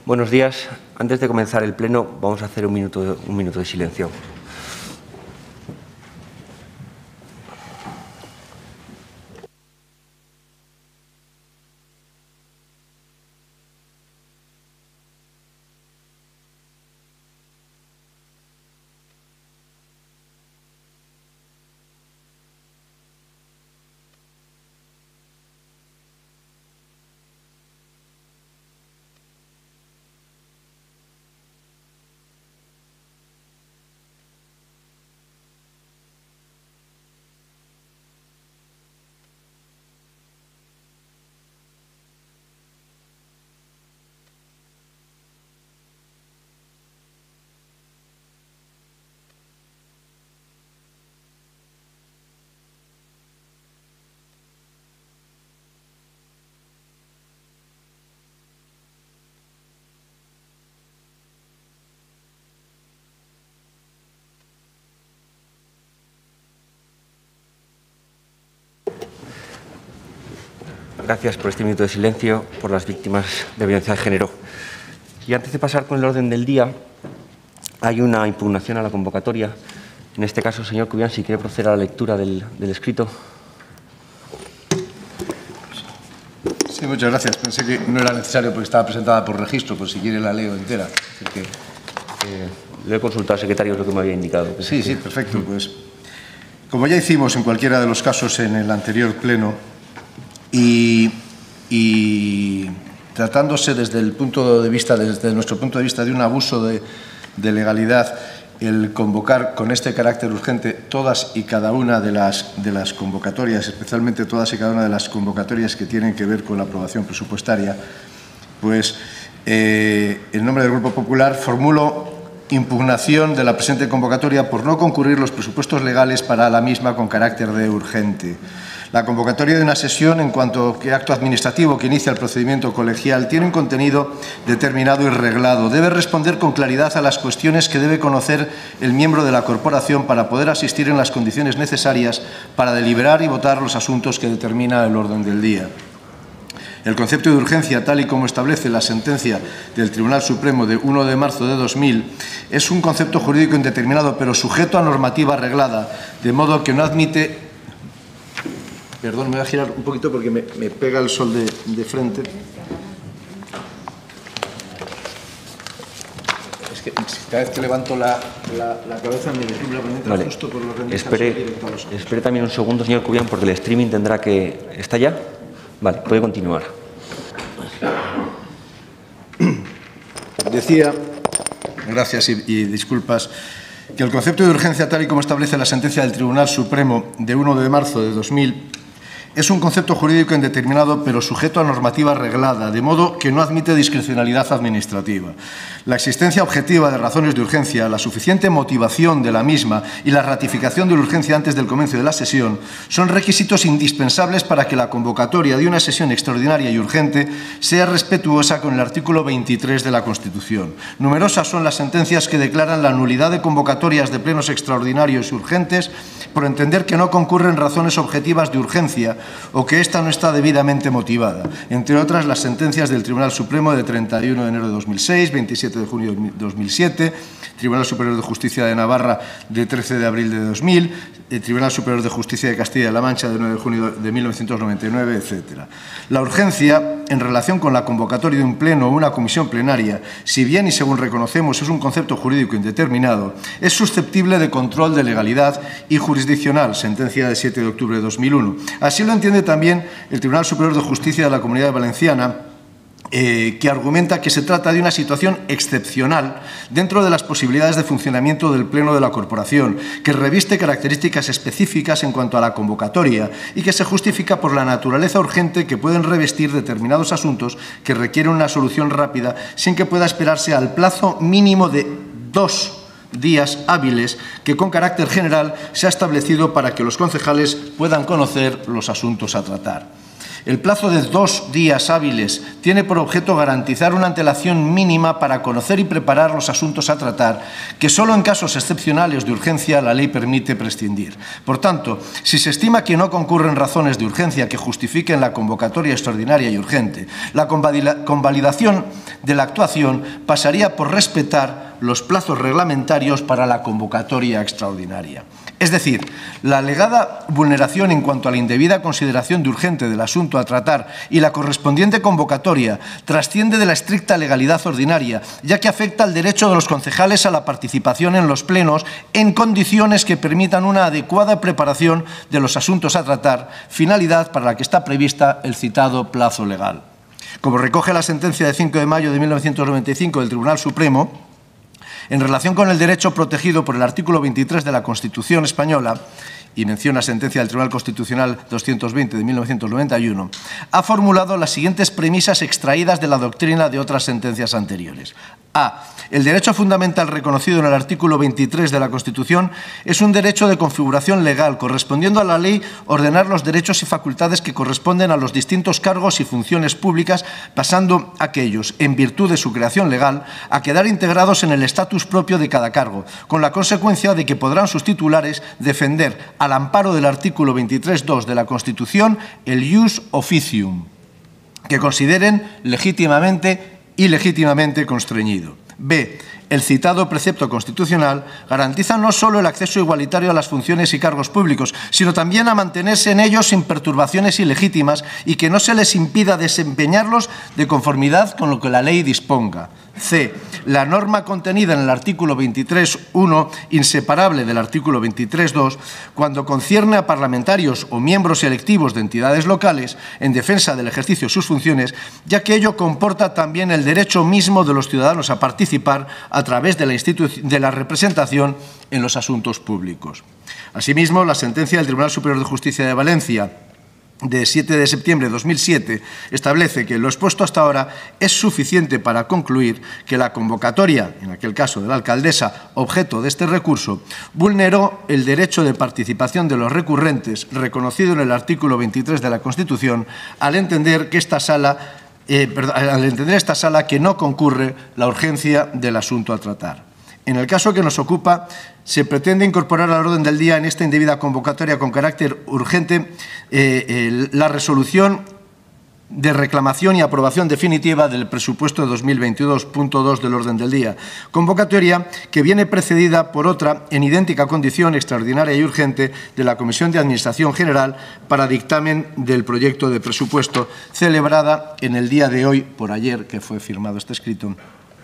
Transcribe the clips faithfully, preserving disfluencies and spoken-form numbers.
Buenos días. Antes de comenzar el pleno, vamos a hacer un minuto, un minuto de silencio. Gracias por este minuto de silencio por las víctimas de violencia de género. Y antes de pasar con el orden del día, hay una impugnación a la convocatoria. En este caso, señor Cubián, si quiere proceder a la lectura del, del escrito. Sí, muchas gracias. Pensé que no era necesario porque estaba presentada por registro, pues si quiere la leo entera. Así que, eh, le he consultado al secretario, es lo que me había indicado. Sí, sí, perfecto. Pues, como ya hicimos en cualquiera de los casos en el anterior pleno, Y, y tratándose desde el punto de vista, desde nuestro punto de vista, de un abuso de, de legalidad, el convocar con este carácter urgente todas y cada una de las, de las convocatorias, especialmente todas y cada una de las convocatorias que tienen que ver con la aprobación presupuestaria, pues eh, en nombre del Grupo Popular formulo impugnación de la presente convocatoria por no concurrir los presupuestos legales para la misma con carácter de urgente. La convocatoria de una sesión, en cuanto que acto administrativo que inicia el procedimiento colegial, tiene un contenido determinado y reglado. Debe responder con claridad a las cuestiones que debe conocer el miembro de la corporación para poder asistir en las condiciones necesarias para deliberar y votar los asuntos que determina el orden del día. El concepto de urgencia, tal y como establece la sentencia del Tribunal Supremo de uno de marzo de dos mil, es un concepto jurídico indeterminado, pero sujeto a normativa reglada, de modo que no admite... Perdón, me voy a girar un poquito porque me, me pega el sol de, de frente. Es que cada vez que levanto la, la, la cabeza me deslumbra por dentro, vale. Justo por lo que espere, espere también un segundo, señor Cubián, porque el streaming tendrá que... ¿Está ya? Vale, puede continuar. Decía, gracias y, y disculpas, que el concepto de urgencia, tal y como establece la sentencia del Tribunal Supremo de uno de marzo de dos mil, es un concepto jurídico indeterminado, pero sujeto a normativa reglada, de modo que no admite discrecionalidad administrativa. La existencia objetiva de razones de urgencia, la suficiente motivación de la misma y la ratificación de la urgencia antes del comienzo de la sesión son requisitos indispensables para que la convocatoria de una sesión extraordinaria y urgente sea respetuosa con el artículo veintitrés de la Constitución. Numerosas son las sentencias que declaran la nulidad de convocatorias de plenos extraordinarios y urgentes por entender que no concurren razones objetivas de urgencia o que ésta no está debidamente motivada. Entre otras, las sentencias del Tribunal Supremo de treinta y uno de enero de dos mil seis, veintisiete de junio de dos mil siete, Tribunal Superior de Justicia de Navarra de trece de abril de dos mil, el Tribunal Superior de Justicia de Castilla-La Mancha de nueve de junio de mil novecientos noventa y nueve, etcétera. La urgencia, en relación con la convocatoria de un pleno o una comisión plenaria, si bien y según reconocemos es un concepto jurídico indeterminado, es susceptible de control de legalidad y jurisdiccional, sentencia de siete de octubre de dos mil uno. Así lo entiende también el Tribunal Superior de Justicia de la Comunidad Valenciana, Eh, que argumenta que se trata de una situación excepcional dentro de las posibilidades de funcionamiento del Pleno de la Corporación, que reviste características específicas en cuanto a la convocatoria y que se justifica por la naturaleza urgente que pueden revestir determinados asuntos que requieren una solución rápida sin que pueda esperarse al plazo mínimo de dos días hábiles que con carácter general se ha establecido para que los concejales puedan conocer los asuntos a tratar. El plazo de dos días hábiles tiene por objeto garantizar una antelación mínima para conocer y preparar los asuntos a tratar, que solo en casos excepcionales de urgencia la ley permite prescindir. Por tanto, si se estima que no concurren razones de urgencia que justifiquen la convocatoria extraordinaria y urgente, la convalidación de la actuación pasaría por respetar los plazos reglamentarios para la convocatoria extraordinaria. Es decir, la alegada vulneración en cuanto a la indebida consideración de urgente del asunto a tratar y la correspondiente convocatoria trasciende de la estricta legalidad ordinaria, ya que afecta al derecho de los concejales a la participación en los plenos en condiciones que permitan una adecuada preparación de los asuntos a tratar, finalidad para la que está prevista el citado plazo legal. Como recoge la sentencia de cinco de mayo de mil novecientos noventa y cinco del Tribunal Supremo, en relación con el derecho protegido por el artículo veintitrés de la Constitución española, y menciona sentencia del Tribunal Constitucional doscientos veinte de mil novecientos noventa y uno, ha formulado las siguientes premisas extraídas de la doctrina de otras sentencias anteriores. A. El derecho fundamental reconocido en el artículo veintitrés de la Constitución es un derecho de configuración legal, correspondiendo a la ley ordenar los derechos y facultades que corresponden a los distintos cargos y funciones públicas, pasando aquellos, en virtud de su creación legal, a quedar integrados en el estatus propio de cada cargo, con la consecuencia de que podrán sus titulares defender, al amparo del artículo veintitrés punto dos de la Constitución, el ius officium, que consideren legítimamente y legítimamente constreñido. B. El citado precepto constitucional garantiza no solo el acceso igualitario a las funciones y cargos públicos, sino también a mantenerse en ellos sin perturbaciones ilegítimas y que no se les impida desempeñarlos de conformidad con lo que la ley disponga. C. La norma contenida en el artículo veintitrés punto uno, inseparable del artículo veintitrés punto dos, cuando concierne a parlamentarios o miembros electivos de entidades locales en defensa del ejercicio de sus funciones, ya que ello comporta también el derecho mismo de los ciudadanos a participar a través de la, de la representación en los asuntos públicos. Asimismo, la sentencia del Tribunal Superior de Justicia de Valencia de siete de septiembre de dos mil siete establece que lo expuesto hasta ahora es suficiente para concluir que la convocatoria, en aquel caso de la alcaldesa, objeto de este recurso, vulneró el derecho de participación de los recurrentes reconocido en el artículo veintitrés de la Constitución al entender que esta sala Eh, perdón, al entender esta sala que no concurre la urgencia del asunto a tratar. En el caso que nos ocupa, se pretende incorporar al orden del día en esta indebida convocatoria con carácter urgente eh, eh, la resolución de reclamación y aprobación definitiva del presupuesto de dos mil veintidós punto dos del orden del día, convocatoria que viene precedida por otra en idéntica condición extraordinaria y urgente de la Comisión de Administración General para dictamen del proyecto de presupuesto, celebrada en el día de hoy, por ayer que fue firmado este escrito,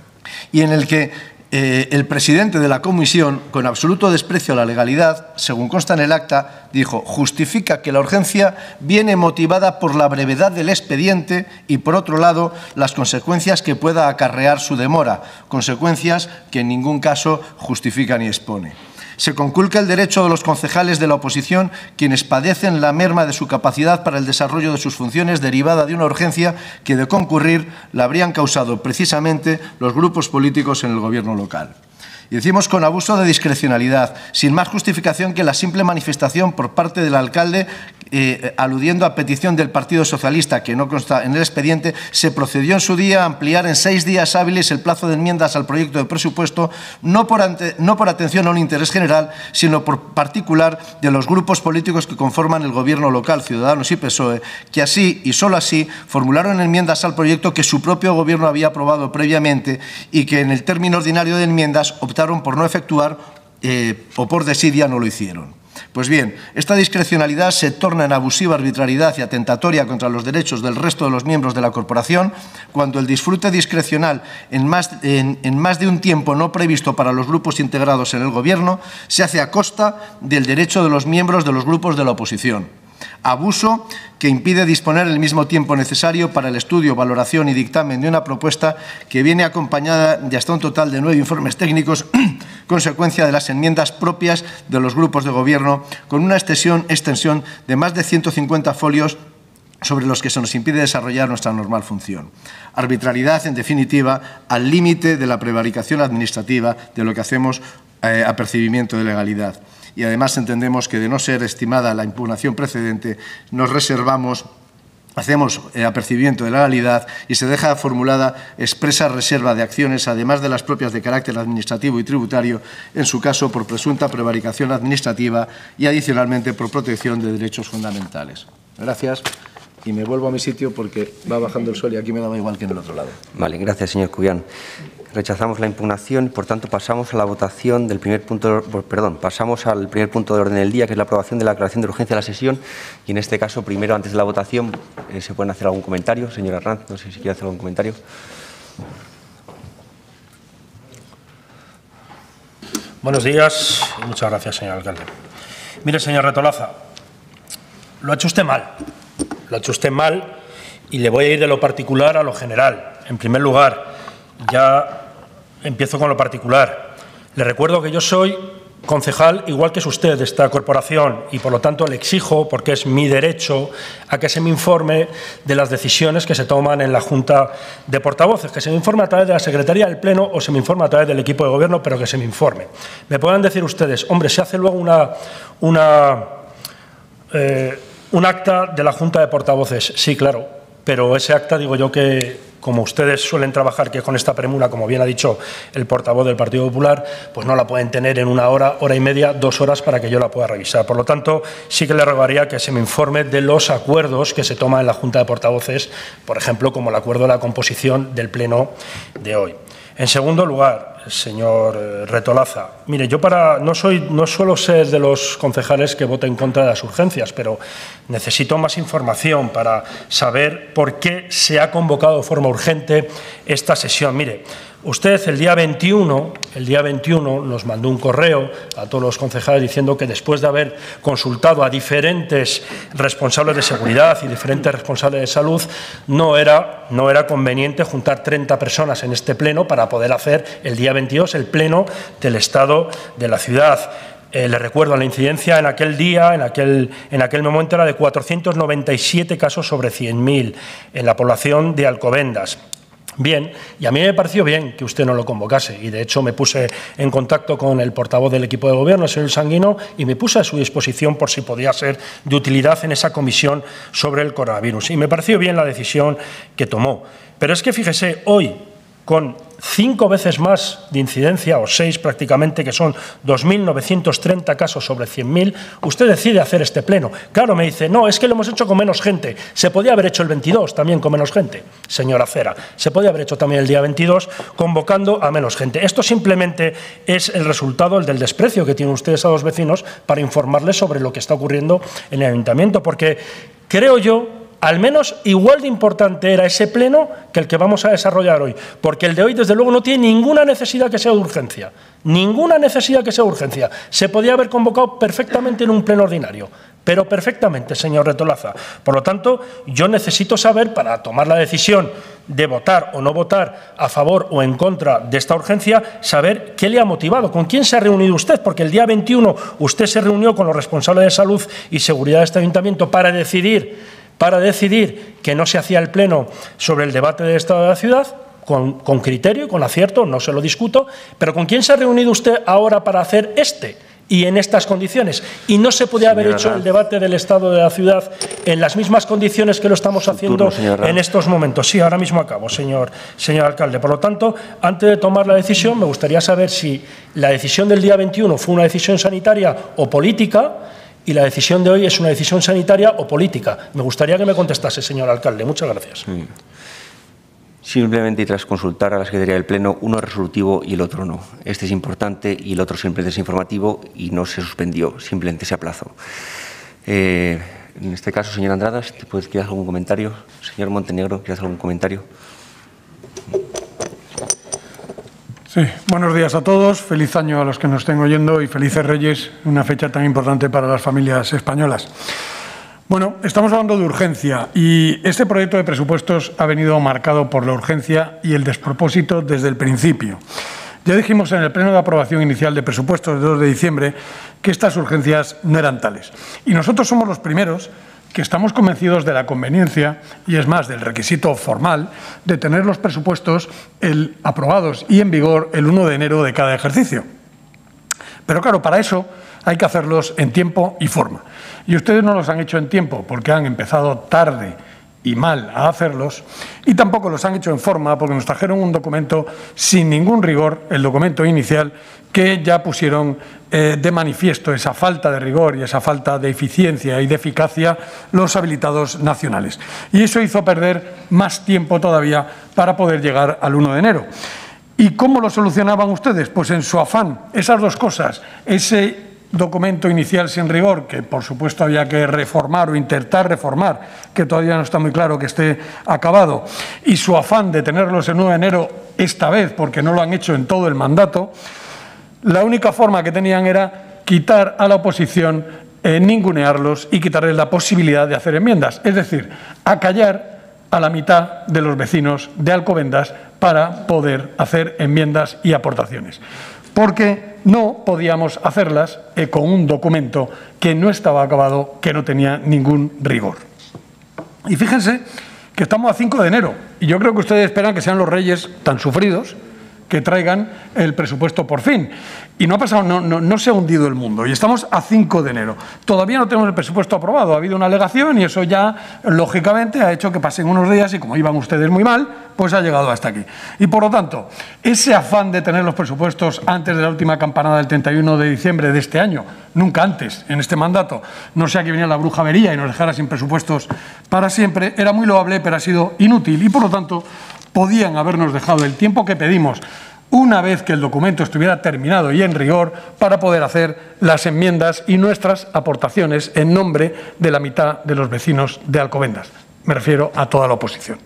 y en el que Eh, el presidente de la comisión, con absoluto desprecio a la legalidad, según consta en el acta, dijo: justifica que la urgencia viene motivada por la brevedad del expediente y, por otro lado, las consecuencias que pueda acarrear su demora, consecuencias que en ningún caso justifica ni expone. Se conculca el derecho de los concejales de la oposición, quienes padecen la merma de su capacidad para el desarrollo de sus funciones derivada de una urgencia que, de concurrir, la habrían causado precisamente los grupos políticos en el gobierno local. Y decimos con abuso de discrecionalidad, sin más justificación que la simple manifestación por parte del alcalde, eh, aludiendo a petición del Partido Socialista, que no consta en el expediente, se procedió en su día a ampliar en seis días hábiles el plazo de enmiendas al proyecto de presupuesto, no por, ante, no por atención a un interés general, sino por particular de los grupos políticos que conforman el gobierno local, Ciudadanos y P S O E, que así y solo así formularon enmiendas al proyecto que su propio gobierno había aprobado previamente y que en el término ordinario de enmiendas optaron por no efectuar eh, o por desidia no lo hicieron. Pues bien, esta discrecionalidad se torna en abusiva arbitrariedad y atentatoria contra los derechos del resto de los miembros de la corporación cuando el disfrute discrecional en más, en, en más de un tiempo no previsto para los grupos integrados en el Gobierno se hace a costa del derecho de los miembros de los grupos de la oposición. Abuso que impide disponer el mismo tiempo necesario para el estudio, valoración y dictamen de una propuesta que viene acompañada de hasta un total de nueve informes técnicos, consecuencia de las enmiendas propias de los grupos de gobierno, con una extensión, extensión de más de ciento cincuenta folios sobre los que se nos impide desarrollar nuestra normal función. Arbitrariedad, en definitiva, al límite de la prevaricación administrativa de lo que hacemos eh, a percibimiento de legalidad. Y además entendemos que, de no ser estimada la impugnación precedente, nos reservamos hacemos eh, apercibimiento de la legalidad y se deja formulada expresa reserva de acciones, además de las propias de carácter administrativo y tributario, en su caso por presunta prevaricación administrativa y adicionalmente por protección de derechos fundamentales. Gracias. Y me vuelvo a mi sitio porque va bajando el sol y aquí me daba igual que en el otro lado. Vale, gracias, señor Cubián. Rechazamos la impugnación y, por tanto, pasamos a la votación del primer punto, perdón, pasamos al primer punto de orden del día, que es la aprobación de la declaración de urgencia de la sesión. Y en este caso, primero, antes de la votación, eh, ¿se pueden hacer algún comentario? Señora Herranz, no sé si quiere hacer algún comentario. Buenos días y muchas gracias, señor alcalde. Mire, señor Retolaza, lo ha hecho usted mal. Lo ha hecho usted mal y le voy a ir de lo particular a lo general. En primer lugar, ya empiezo con lo particular. Le recuerdo que yo soy concejal, igual que es usted, de esta corporación y, por lo tanto, le exijo, porque es mi derecho, a que se me informe de las decisiones que se toman en la Junta de Portavoces, que se me informe a través de la Secretaría del Pleno o se me informe a través del equipo de Gobierno, pero que se me informe. Me puedan decir ustedes, hombre, se hace luego una, una, eh, un acta de la Junta de Portavoces. Sí, claro, pero ese acta, digo yo que, como ustedes suelen trabajar, que con esta premura, como bien ha dicho el portavoz del Partido Popular, pues no la pueden tener en una hora, hora y media, dos horas para que yo la pueda revisar. Por lo tanto, sí que le rogaría que se me informe de los acuerdos que se toman en la Junta de Portavoces, por ejemplo, como el acuerdo de la composición del Pleno de hoy. En segundo lugar, señor Retolaza, mire, yo para no soy no suelo ser de los concejales que voten en contra de las urgencias, pero necesito más información para saber por qué se ha convocado de forma urgente esta sesión. Mire, usted el día veintiuno, el día veintiuno nos mandó un correo a todos los concejales diciendo que después de haber consultado a diferentes responsables de seguridad y diferentes responsables de salud, no era, no era conveniente juntar treinta personas en este pleno para poder hacer el día veintidós el pleno del Estado de la ciudad. Eh, le recuerdo, la incidencia en aquel día, en aquel, en aquel momento, era de cuatrocientos noventa y siete casos sobre cien mil en la población de Alcobendas. Bien, y a mí me pareció bien que usted no lo convocase y, de hecho, me puse en contacto con el portavoz del equipo de Gobierno, el señor Sanguino, y me puse a su disposición por si podía ser de utilidad en esa comisión sobre el coronavirus. Y me pareció bien la decisión que tomó. Pero es que, fíjese, hoy, con cinco veces más de incidencia, o seis prácticamente, que son dos mil novecientos treinta casos sobre cien mil, usted decide hacer este pleno. Claro, me dice, no, es que lo hemos hecho con menos gente. Se podía haber hecho el veintidós también con menos gente, señora Cera. Se podía haber hecho también el día veintidós convocando a menos gente. Esto simplemente es el resultado el del desprecio que tienen ustedes a los vecinos para informarles sobre lo que está ocurriendo en el ayuntamiento, porque creo yo, al menos igual de importante era ese pleno que el que vamos a desarrollar hoy, porque el de hoy, desde luego, no tiene ninguna necesidad que sea de urgencia, ninguna necesidad que sea de urgencia. Se podía haber convocado perfectamente en un pleno ordinario, pero perfectamente, señor Retolaza. Por lo tanto, yo necesito saber, para tomar la decisión de votar o no votar a favor o en contra de esta urgencia, saber qué le ha motivado, con quién se ha reunido usted, porque el día veintiuno usted se reunió con los responsables de salud y seguridad de este ayuntamiento para decidir para decidir que no se hacía el pleno sobre el debate del Estado de la ciudad, con, con criterio y con acierto, no se lo discuto, pero ¿con quién se ha reunido usted ahora para hacer este y en estas condiciones? Y no se podía haber hecho el debate del Estado de la ciudad en las mismas condiciones que lo estamos haciendo en estos momentos. Sí, ahora mismo acabo, señor, señor alcalde. Por lo tanto, antes de tomar la decisión, me gustaría saber si la decisión del día veintiuno fue una decisión sanitaria o política, y la decisión de hoy es una decisión sanitaria o política. Me gustaría que me contestase, señor alcalde. Muchas gracias. Sí. Simplemente, y tras consultar a la Secretaría del Pleno, uno es resolutivo y el otro no. Este es importante y el otro simplemente es informativo y no se suspendió, simplemente se aplazó. Eh, en este caso, señor Andradas, ¿quieres hacer algún comentario? Señor Montenegro, ¿quieres hacer algún comentario? Sí, buenos días a todos, feliz año a los que nos estén oyendo y felices Reyes, una fecha tan importante para las familias españolas. Bueno, estamos hablando de urgencia y este proyecto de presupuestos ha venido marcado por la urgencia y el despropósito desde el principio. Ya dijimos en el pleno de aprobación inicial de presupuestos de dos de diciembre que estas urgencias no eran tales. Y nosotros somos los primeros que estamos convencidos de la conveniencia, y es más, del requisito formal, de tener los presupuestos el, aprobados y en vigor el uno de enero de cada ejercicio. Pero claro, para eso hay que hacerlos en tiempo y forma. Y ustedes no los han hecho en tiempo porque han empezado tarde y mal a hacerlos, y tampoco los han hecho en forma porque nos trajeron un documento sin ningún rigor, el documento inicial, que ya pusieron eh, de manifiesto esa falta de rigor y esa falta de eficiencia y de eficacia los habilitados nacionales. Y eso hizo perder más tiempo todavía para poder llegar al uno de enero. ¿Y cómo lo solucionaban ustedes? Pues en su afán, esas dos cosas, ese documento inicial sin rigor, que por supuesto había que reformar o intentar reformar, que todavía no está muy claro que esté acabado, y su afán de tenerlos el uno de enero esta vez, porque no lo han hecho en todo el mandato, la única forma que tenían era quitar a la oposición, eh, ningunearlos y quitarles la posibilidad de hacer enmiendas, es decir, acallar a la mitad de los vecinos de Alcobendas para poder hacer enmiendas y aportaciones. Porque no podíamos hacerlas eh, con un documento que no estaba acabado, que no tenía ningún rigor. Y fíjense que estamos a cinco de enero y yo creo que ustedes esperan que sean los reyes tan sufridos que traigan el presupuesto por fin. Y no ha pasado, no, no, no se ha hundido el mundo y estamos a cinco de enero. Todavía no tenemos el presupuesto aprobado, ha habido una alegación y eso ya, lógicamente, ha hecho que pasen unos días y como iban ustedes muy mal, pues ha llegado hasta aquí. Y por lo tanto, ese afán de tener los presupuestos antes de la última campanada del treinta y uno de diciembre de este año, nunca antes, en este mandato, no sea que viniera la brujería y nos dejara sin presupuestos para siempre, era muy loable, pero ha sido inútil y por lo tanto podían habernos dejado el tiempo que pedimos una vez que el documento estuviera terminado y en rigor para poder hacer las enmiendas y nuestras aportaciones en nombre de la mitad de los vecinos de Alcobendas. Me refiero a toda la oposición.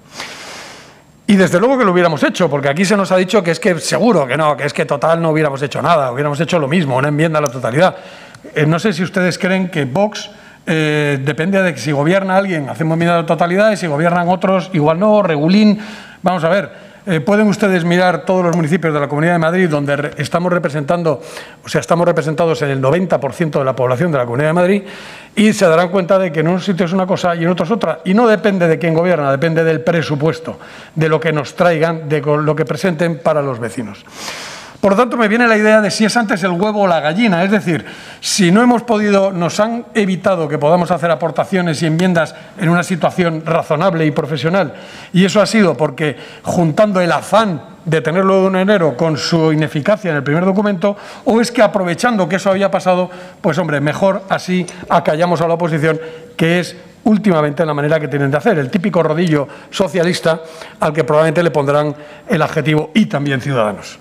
Y desde luego que lo hubiéramos hecho, porque aquí se nos ha dicho que es que seguro que no, que es que total no hubiéramos hecho nada, hubiéramos hecho lo mismo, una enmienda a la totalidad. Eh, no sé si ustedes creen que Vox eh, depende de que si gobierna alguien hacemos enmienda a la totalidad y si gobiernan otros igual no, regulín. Vamos a ver. Eh, pueden ustedes mirar todos los municipios de la Comunidad de Madrid donde re estamos representando, o sea, estamos representados en el noventa por ciento de la población de la Comunidad de Madrid y se darán cuenta de que en unos sitios es una cosa y en otros otra. Y no depende de quién gobierna, depende del presupuesto, de lo que nos traigan, de lo que presenten para los vecinos. Por lo tanto, me viene la idea de si es antes el huevo o la gallina, es decir, si no hemos podido, nos han evitado que podamos hacer aportaciones y enmiendas en una situación razonable y profesional, y eso ha sido porque juntando el afán de tenerlo de uno de enero con su ineficacia en el primer documento, o es que aprovechando que eso había pasado, pues hombre, mejor así acallamos a la oposición, que es últimamente la manera que tienen de hacer, el típico rodillo socialista al que probablemente le pondrán el adjetivo y también ciudadanos.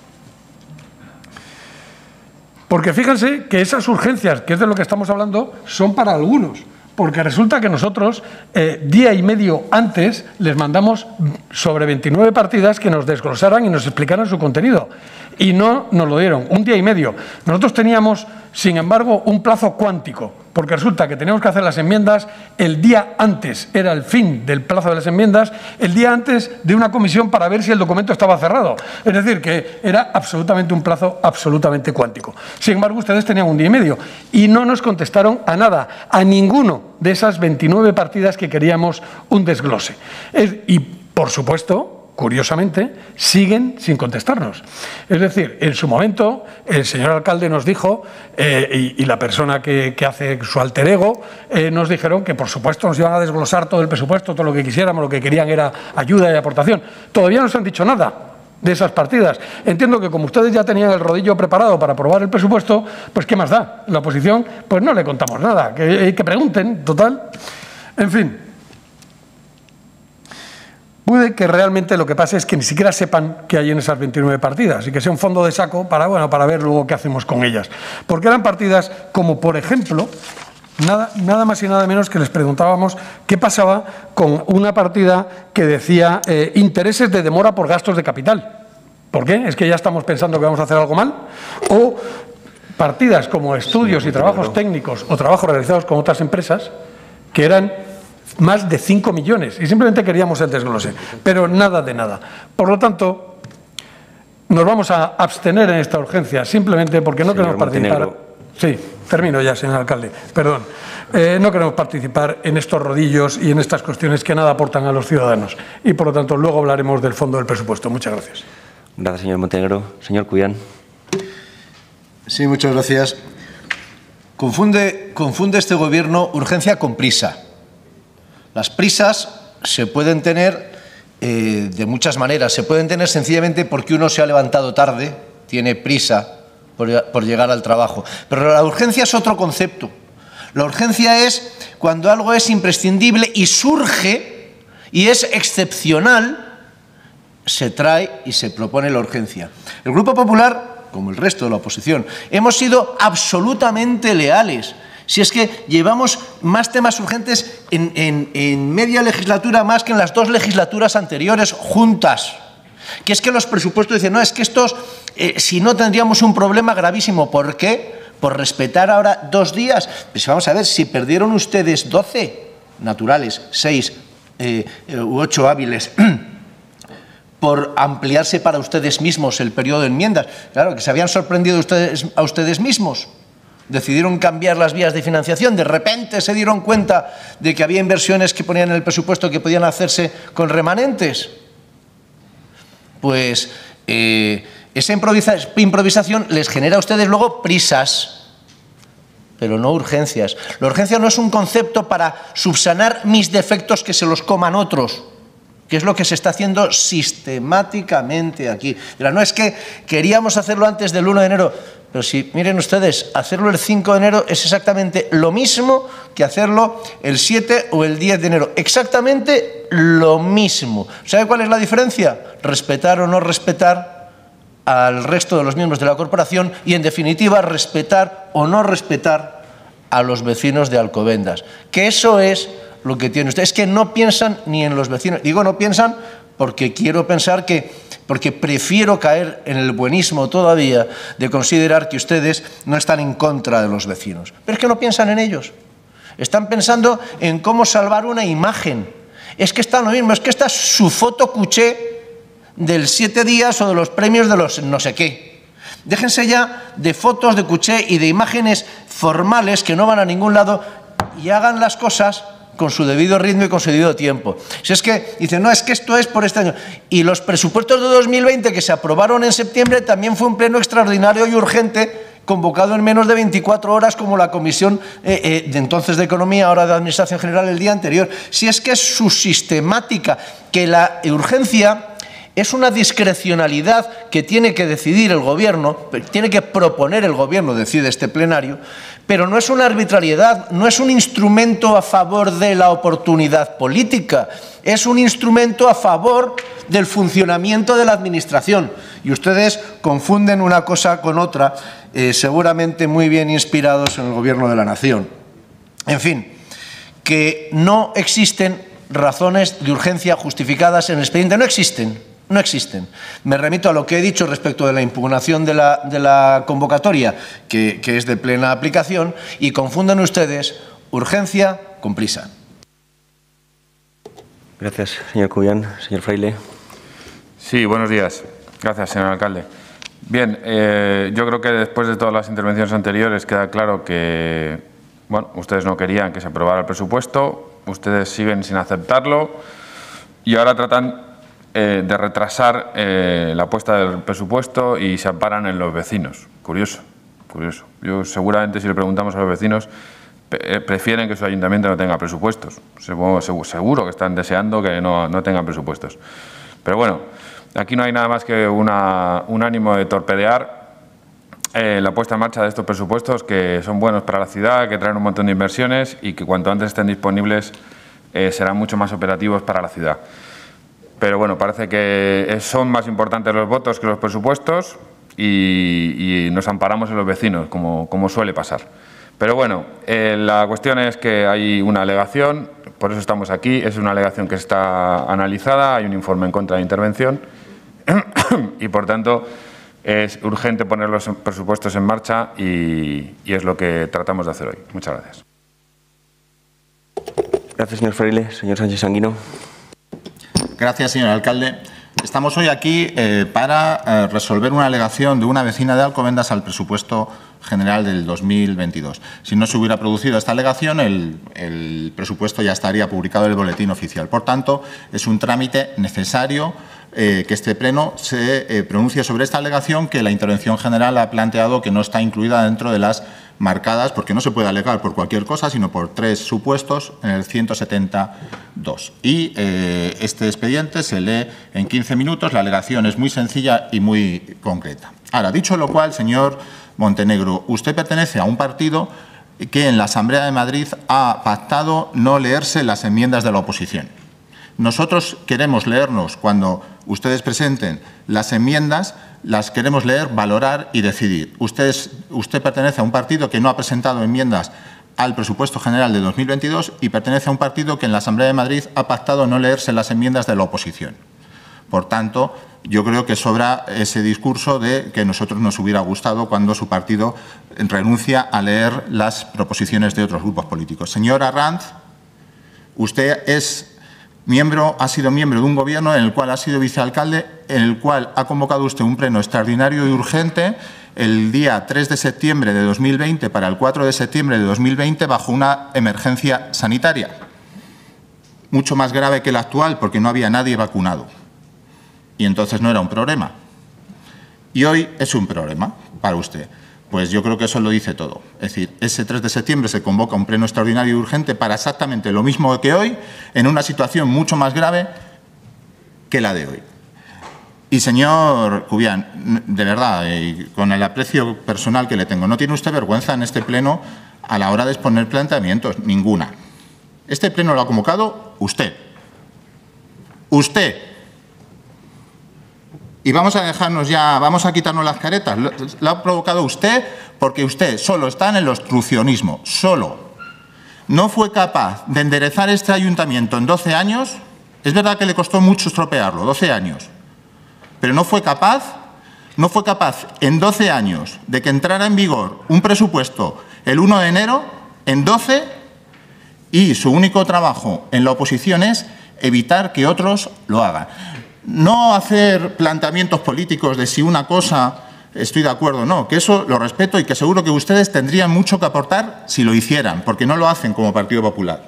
Porque fíjense que esas urgencias, que es de lo que estamos hablando, son para algunos. Porque resulta que nosotros, eh, día y medio antes, les mandamos sobre veintinueve partidas que nos desglosaran y nos explicaran su contenido. Y no nos lo dieron, un día y medio. Nosotros teníamos, sin embargo, un plazo cuántico, porque resulta que teníamos que hacer las enmiendas el día antes, era el fin del plazo de las enmiendas, el día antes de una comisión para ver si el documento estaba cerrado. Es decir, que era absolutamente un plazo absolutamente cuántico. Sin embargo, ustedes tenían un día y medio y no nos contestaron a nada, a ninguno de esas veintinueve partidas que queríamos un desglose. Es, y, por supuesto, curiosamente, siguen sin contestarnos. Es decir, en su momento, el señor alcalde nos dijo, eh, y, y la persona que, que hace su alter ego, eh, nos dijeron que, por supuesto, nos iban a desglosar todo el presupuesto, todo lo que quisiéramos, lo que querían era ayuda y aportación. Todavía no nos han dicho nada de esas partidas. Entiendo que como ustedes ya tenían el rodillo preparado para aprobar el presupuesto, pues ¿qué más da? La oposición, pues no le contamos nada. Que, que pregunten, total. En fin. Puede que realmente lo que pase es que ni siquiera sepan qué hay en esas veintinueve partidas y que sea un fondo de saco para, bueno, para ver luego qué hacemos con ellas. Porque eran partidas como, por ejemplo, nada, nada más y nada menos que les preguntábamos qué pasaba con una partida que decía eh, intereses de demora por gastos de capital. ¿Por qué? ¿Es que ya estamos pensando que vamos a hacer algo mal? O partidas como estudios y trabajos técnicos o trabajos realizados con otras empresas que eran más de cinco millones y simplemente queríamos el desglose, pero nada de nada. Por lo tanto, nos vamos a abstener en esta urgencia simplemente porque no queremos participar. Sí, termino ya, señor alcalde, perdón. Eh, no queremos participar en estos rodillos y en estas cuestiones que nada aportan a los ciudadanos y, por lo tanto, luego hablaremos del fondo del presupuesto. Muchas gracias. Gracias, señor Montenegro. Señor Cubián. Sí, muchas gracias. Confunde, confunde este gobierno urgencia con prisa. Las prisas se pueden tener eh, de muchas maneras. Se pueden tener sencillamente porque uno se ha levantado tarde, tiene prisa por, por llegar al trabajo. Pero la urgencia es otro concepto. La urgencia es cuando algo es imprescindible y surge y es excepcional, se trae y se propone la urgencia. El Grupo Popular, como el resto de la oposición, hemos sido absolutamente leales. Si es que llevamos más temas urgentes en, en, en media legislatura más que en las dos legislaturas anteriores juntas. Que es que los presupuestos dicen, no, es que estos, eh, si no tendríamos un problema gravísimo. ¿Por qué? Por respetar ahora dos días. Pues vamos a ver, si perdieron ustedes doce naturales, seis eh, u ocho hábiles, por ampliarse para ustedes mismos el periodo de enmiendas. Claro, que se habían sorprendido ustedes, a ustedes mismos. Decidieron cambiar las vías de financiación. De repente se dieron cuenta de que había inversiones que ponían en el presupuesto que podían hacerse con remanentes. Pues eh, esa improvisa, improvisación les genera a ustedes luego prisas, pero no urgencias. La urgencia no es un concepto para subsanar mis defectos que se los coman otros, que es lo que se está haciendo sistemáticamente aquí. Pero no es que queríamos hacerlo antes del uno de enero, pero si, miren ustedes, hacerlo el cinco de enero es exactamente lo mismo que hacerlo el siete o el diez de enero. Exactamente lo mismo. ¿Sabe cuál es la diferencia? Respetar o no respetar al resto de los miembros de la corporación y, en definitiva, respetar o no respetar a los vecinos de Alcobendas. Que eso es lo que tiene usted. Es que no piensan ni en los vecinos. Digo no piensan porque quiero pensar que, porque prefiero caer en el buenismo todavía de considerar que ustedes no están en contra de los vecinos. Pero es que no piensan en ellos. Están pensando en cómo salvar una imagen. Es que está lo mismo, es que esta es su foto cuché del siete días o de los premios de los no sé qué. Déjense ya de fotos de cuché y de imágenes formales que no van a ningún lado y hagan las cosas con su debido ritmo y con su debido tiempo. Si es que dicen, no, es que esto es por este año. Y los presupuestos de dos mil veinte que se aprobaron en septiembre también fue un pleno extraordinario y urgente, convocado en menos de veinticuatro horas como la Comisión eh, eh, de entonces de Economía, ahora de Administración General, el día anterior. Si es que es su sistemática, que la urgencia es una discrecionalidad que tiene que decidir el Gobierno, tiene que proponer el Gobierno, decide este plenario, pero no es una arbitrariedad, no es un instrumento a favor de la oportunidad política, es un instrumento a favor del funcionamiento de la Administración. Y ustedes confunden una cosa con otra, eh, seguramente muy bien inspirados en el Gobierno de la Nación. En fin, que no existen razones de urgencia justificadas en el expediente, no existen. No existen. Me remito a lo que he dicho respecto de la impugnación de la, de la convocatoria, que, que es de plena aplicación, y confunden ustedes urgencia con prisa. Gracias, señor Cubián. Señor Fraile. Sí, buenos días. Gracias, señor alcalde. Bien, eh, yo creo que después de todas las intervenciones anteriores queda claro que, bueno, ustedes no querían que se aprobara el presupuesto, ustedes siguen sin aceptarlo y ahora tratan Eh, de retrasar eh, la puesta del presupuesto y se amparan en los vecinos. Curioso, curioso. Yo seguramente si le preguntamos a los vecinos pre prefieren que su ayuntamiento no tenga presupuestos. Seguro, seguro que están deseando que no, no tengan presupuestos. Pero bueno, aquí no hay nada más que una, un ánimo de torpedear eh, la puesta en marcha de estos presupuestos que son buenos para la ciudad, que traen un montón de inversiones y que cuanto antes estén disponibles eh, serán mucho más operativos para la ciudad. Pero bueno, parece que son más importantes los votos que los presupuestos y, y nos amparamos en los vecinos, como, como suele pasar. Pero bueno, eh, la cuestión es que hay una alegación, por eso estamos aquí, es una alegación que está analizada, hay un informe en contra de intervención y por tanto es urgente poner los presupuestos en marcha y, y es lo que tratamos de hacer hoy. Muchas gracias. Gracias, señor Fraile. Señor Sánchez Sanguino. Gracias, señor alcalde. Estamos hoy aquí eh, para eh, resolver una alegación de una vecina de Alcobendas al presupuesto general del dos mil veintidós. Si no se hubiera producido esta alegación, el, el presupuesto ya estaría publicado en el boletín oficial. Por tanto, es un trámite necesario eh, que este Pleno se eh, pronuncie sobre esta alegación que la intervención general ha planteado que no está incluida dentro de las marcadas, porque no se puede alegar por cualquier cosa, sino por tres supuestos en el ciento setenta y dos. Y eh, este expediente se lee en quince minutos. La alegación es muy sencilla y muy concreta. Ahora, dicho lo cual, señor Montenegro, usted pertenece a un partido que en la Asamblea de Madrid ha pactado no leerse las enmiendas de la oposición. Nosotros queremos leernos, cuando ustedes presenten las enmiendas, las queremos leer, valorar y decidir. Usted, usted pertenece a un partido que no ha presentado enmiendas al presupuesto general de dos mil veintidós y pertenece a un partido que en la Asamblea de Madrid ha pactado no leerse las enmiendas de la oposición. Por tanto, yo creo que sobra ese discurso de que a nosotros nos hubiera gustado cuando su partido renuncia a leer las proposiciones de otros grupos políticos. Señor Arranz, usted es miembro, ha sido miembro de un gobierno en el cual ha sido vicealcalde, en el cual ha convocado usted un pleno extraordinario y urgente el día tres de septiembre de dos mil veinte para el cuatro de septiembre de dos mil veinte bajo una emergencia sanitaria, mucho más grave que la actual porque no había nadie vacunado. Y entonces no era un problema. Y hoy es un problema para usted. Pues yo creo que eso lo dice todo. Es decir, ese tres de septiembre se convoca un pleno extraordinario y urgente para exactamente lo mismo que hoy, en una situación mucho más grave que la de hoy. Y, señor Cubián, de verdad, y con el aprecio personal que le tengo, ¿no tiene usted vergüenza en este pleno a la hora de exponer planteamientos? Ninguna. Este pleno lo ha convocado usted. Usted. Y vamos a dejarnos ya, vamos a quitarnos las caretas. Lo, lo ha provocado usted porque usted solo está en el obstruccionismo, solo. No fue capaz de enderezar este ayuntamiento en doce años. Es verdad que le costó mucho estropearlo, doce años. Pero no fue capaz, no fue capaz en doce años de que entrara en vigor un presupuesto el uno de enero, en doce, y su único trabajo en la oposición es evitar que otros lo hagan. No hacer planteamientos políticos de si una cosa estoy de acuerdo o no, que eso lo respeto y que seguro que ustedes tendrían mucho que aportar si lo hicieran, porque no lo hacen como Partido Popular.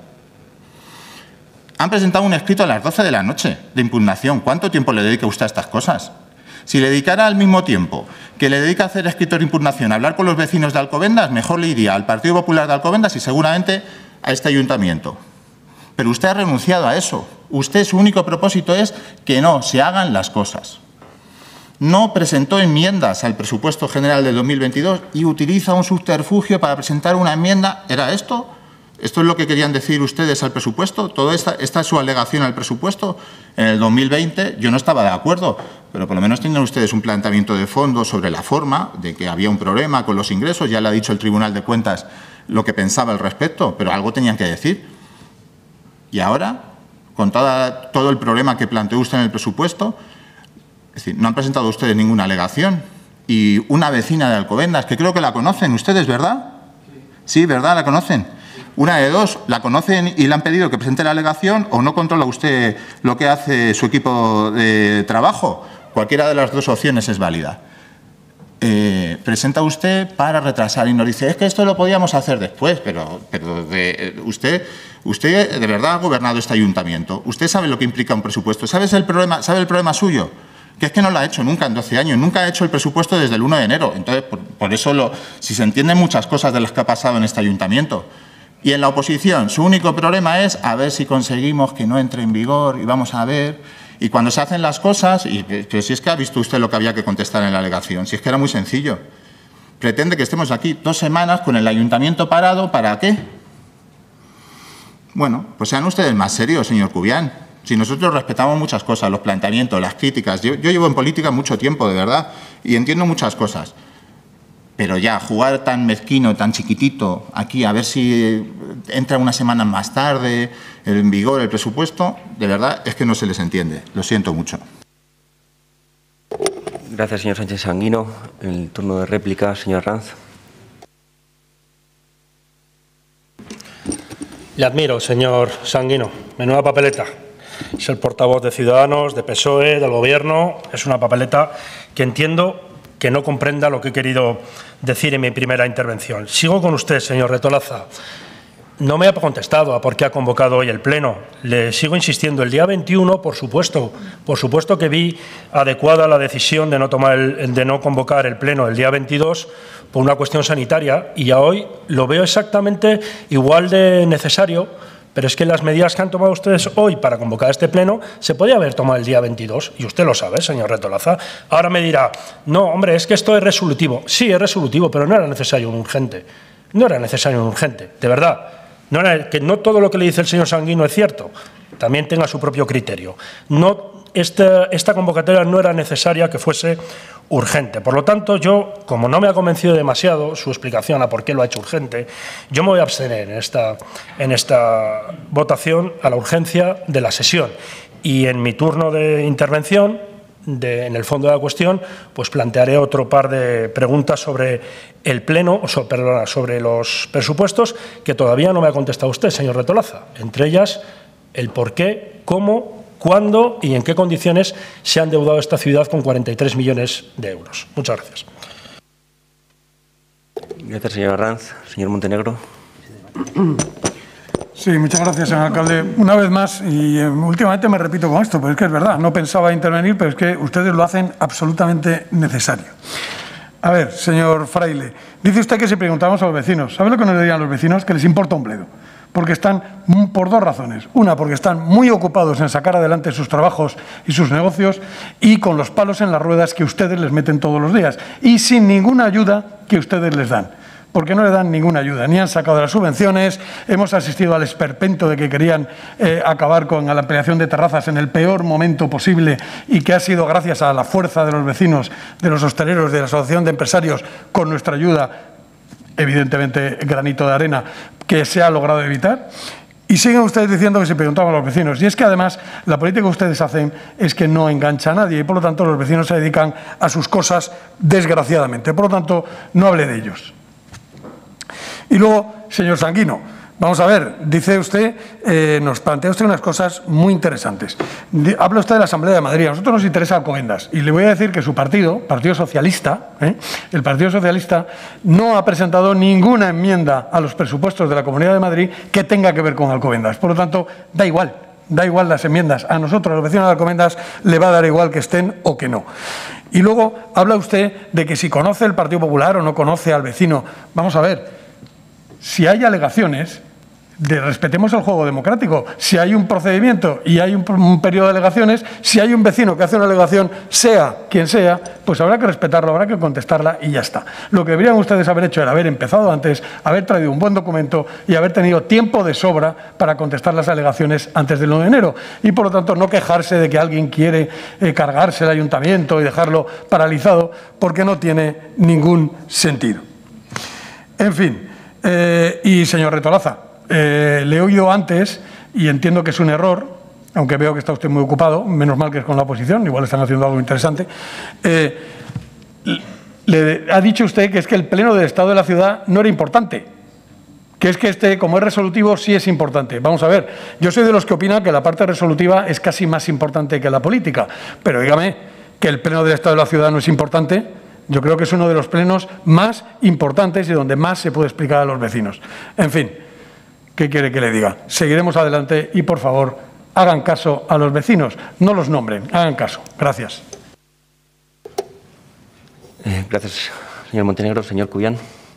Han presentado un escrito a las doce de la noche de impugnación. ¿Cuánto tiempo le dedica usted a estas cosas? Si le dedicara al mismo tiempo que le dedica a hacer escrito de impugnación, a hablar con los vecinos de Alcobendas, mejor le iría al Partido Popular de Alcobendas y seguramente a este ayuntamiento. Pero usted ha renunciado a eso. Usted, su único propósito es que no se hagan las cosas. No presentó enmiendas al presupuesto general de dos mil veintidós y utiliza un subterfugio para presentar una enmienda. ¿Era esto? ¿Esto es lo que querían decir ustedes al presupuesto? ¿Toda esta, esta es su alegación al presupuesto? En el dos mil veinte yo no estaba de acuerdo, pero por lo menos tienen ustedes un planteamiento de fondo sobre la forma, de que había un problema con los ingresos. Ya le ha dicho el Tribunal de Cuentas lo que pensaba al respecto, pero algo tenían que decir. Y ahora, con toda, todo el problema que planteó usted en el presupuesto, es decir, no han presentado ustedes ninguna alegación. Y una vecina de Alcobendas, que creo que la conocen ustedes, ¿verdad? Sí, ¿verdad? ¿La conocen? Una de dos, la conocen y le han pedido que presente la alegación, o no controla usted lo que hace su equipo de trabajo. Cualquiera de las dos opciones es válida. Eh, presenta usted para retrasar y nos dice, es que esto lo podíamos hacer después, pero, pero de, usted, usted de verdad ha gobernado este ayuntamiento. Usted sabe lo que implica un presupuesto. ¿Sabe el problema, sabe el problema suyo? Que es que no lo ha hecho nunca en doce años, nunca ha hecho el presupuesto desde el uno de enero. Entonces, por, por eso, lo, si se entienden muchas cosas de las que ha pasado en este ayuntamiento. Y en la oposición, su único problema es a ver si conseguimos que no entre en vigor y vamos a ver. Y cuando se hacen las cosas, y pero si es que ha visto usted lo que había que contestar en la alegación, si es que era muy sencillo. Pretende que estemos aquí dos semanas con el ayuntamiento parado, ¿para qué? Bueno, pues sean ustedes más serios, señor Cubián. Si nosotros respetamos muchas cosas, los planteamientos, las críticas. Yo, yo llevo en política mucho tiempo, de verdad, y entiendo muchas cosas. Pero ya, jugar tan mezquino, tan chiquitito, aquí, a ver si entra una semana más tarde en vigor el presupuesto, de verdad es que no se les entiende. Lo siento mucho. Gracias, señor Sánchez Sanguino. En el turno de réplica, señor Ranz. Le admiro, señor Sanguino. Menuda papeleta. Es el portavoz de Ciudadanos, de P S O E, del Gobierno. Es una papeleta que entiendo que no comprenda lo que he querido decir en mi primera intervención. Sigo con usted, señor Retolaza. No me ha contestado a por qué ha convocado hoy el Pleno. Le sigo insistiendo. El día veintiuno, por supuesto, por supuesto que vi adecuada la decisión de no, tomar el, de no convocar el Pleno el día veintidós por una cuestión sanitaria, y a hoy lo veo exactamente igual de necesario, pero es que las medidas que han tomado ustedes hoy para convocar este Pleno se podía haber tomado el día veintidós, y usted lo sabe, señor Retolaza. Ahora me dirá, no, hombre, es que esto es resolutivo. Sí, es resolutivo, pero no era necesario un urgente. No era necesario un urgente, de verdad. No era, que no todo lo que le dice el señor Sanguino es cierto, también tenga su propio criterio. No, esta, esta convocatoria no era necesaria que fuese urgente. Por lo tanto, yo, como no me ha convencido demasiado su explicación a por qué lo ha hecho urgente, yo me voy a abstener en esta, en esta votación a la urgencia de la sesión. Y en mi turno de intervención, de, en el fondo de la cuestión, pues plantearé otro par de preguntas sobre el Pleno, o so, perdona, sobre los presupuestos, que todavía no me ha contestado usted, señor Retolaza. Entre ellas, el por qué, cómo, cuándo y en qué condiciones se ha endeudado esta ciudad con cuarenta y tres millones de euros. Muchas gracias. Gracias, señor Arranz. Señor Montenegro. Sí, muchas gracias, señor alcalde. Una vez más, y eh, últimamente me repito con esto, pero es que es verdad, no pensaba intervenir, pero es que ustedes lo hacen absolutamente necesario. A ver, señor Fraile, dice usted que si preguntamos a los vecinos, ¿sabe lo que nos dirían los vecinos? Que les importa un bledo. Porque están, por dos razones. Una, porque están muy ocupados en sacar adelante sus trabajos y sus negocios, y con los palos en las ruedas que ustedes les meten todos los días, y sin ninguna ayuda que ustedes les dan. Porque no le dan ninguna ayuda, ni han sacado las subvenciones, hemos asistido al esperpento de que querían eh, acabar con la ampliación de terrazas en el peor momento posible, y que ha sido gracias a la fuerza de los vecinos, de los hosteleros, de la Asociación de Empresarios, con nuestra ayuda, evidentemente granito de arena, que se ha logrado evitar. Y siguen ustedes diciendo que se preguntaban a los vecinos. Y es que además la política que ustedes hacen es que no engancha a nadie, y por lo tanto los vecinos se dedican a sus cosas, desgraciadamente. Por lo tanto, no hable de ellos. Y luego, señor Sanguino, vamos a ver, dice usted, eh, nos plantea usted unas cosas muy interesantes. De, habla usted de la Asamblea de Madrid. A nosotros nos interesa Alcobendas, y le voy a decir que su partido, Partido Socialista, ¿eh? el Partido Socialista, no ha presentado ninguna enmienda a los presupuestos de la Comunidad de Madrid que tenga que ver con Alcobendas. Por lo tanto, da igual, da igual las enmiendas. A nosotros, a los vecinos de Alcobendas, le va a dar igual que estén o que no. Y luego habla usted de que si conoce el Partido Popular o no conoce al vecino. Vamos a ver. Si hay alegaciones, de, respetemos el juego democrático. Si hay un procedimiento y hay un, un periodo de alegaciones, si hay un vecino que hace una alegación, sea quien sea, pues habrá que respetarlo, habrá que contestarla y ya está. Lo que deberían ustedes haber hecho era haber empezado antes, haber traído un buen documento y haber tenido tiempo de sobra para contestar las alegaciones antes del nueve de enero. Y por lo tanto no quejarse de que alguien quiere eh, cargarse el ayuntamiento y dejarlo paralizado, porque no tiene ningún sentido. En fin. Eh, y, señor Retolaza, eh, le he oído antes y entiendo que es un error, aunque veo que está usted muy ocupado, menos mal que es con la oposición, igual están haciendo algo interesante. Eh, le ha dicho usted que es que el Pleno del Estado de la Ciudad no era importante, que es que este, como es resolutivo, sí es importante. Vamos a ver, yo soy de los que opinan que la parte resolutiva es casi más importante que la política, pero dígame que el Pleno del Estado de la Ciudad no es importante. Yo creo que es uno de los plenos más importantes y donde más se puede explicar a los vecinos. En fin, ¿qué quiere que le diga? Seguiremos adelante y, por favor, hagan caso a los vecinos. No los nombren, hagan caso. Gracias. Eh, gracias, señor Montenegro. Señor Cubián.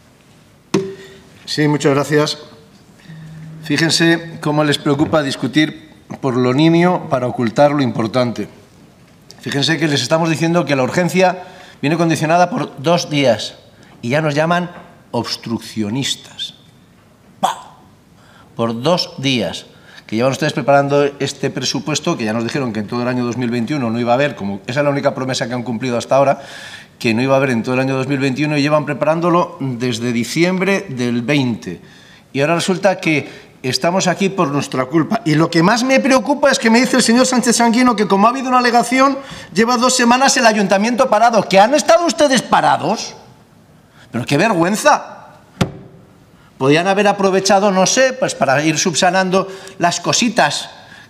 Sí, muchas gracias. Fíjense cómo les preocupa discutir por lo nimio para ocultar lo importante. Fíjense que les estamos diciendo que la urgencia viene condicionada por dos días y ya nos llaman obstruccionistas. ¡Pah! Por dos días que llevan ustedes preparando este presupuesto, que ya nos dijeron que en todo el año dos mil veintiuno no iba a haber, como esa es la única promesa que han cumplido hasta ahora, que no iba a haber en todo el año dos mil veintiuno, y llevan preparándolo desde diciembre del veinte. Y ahora resulta que estamos aquí por nuestra culpa. Y lo que más me preocupa es que me dice el señor Sánchez Sanguino que, como ha habido una alegación, lleva dos semanas el ayuntamiento parado. ¿Que han estado ustedes parados? ¡Pero qué vergüenza! Podían haber aprovechado, no sé, pues para ir subsanando las cositas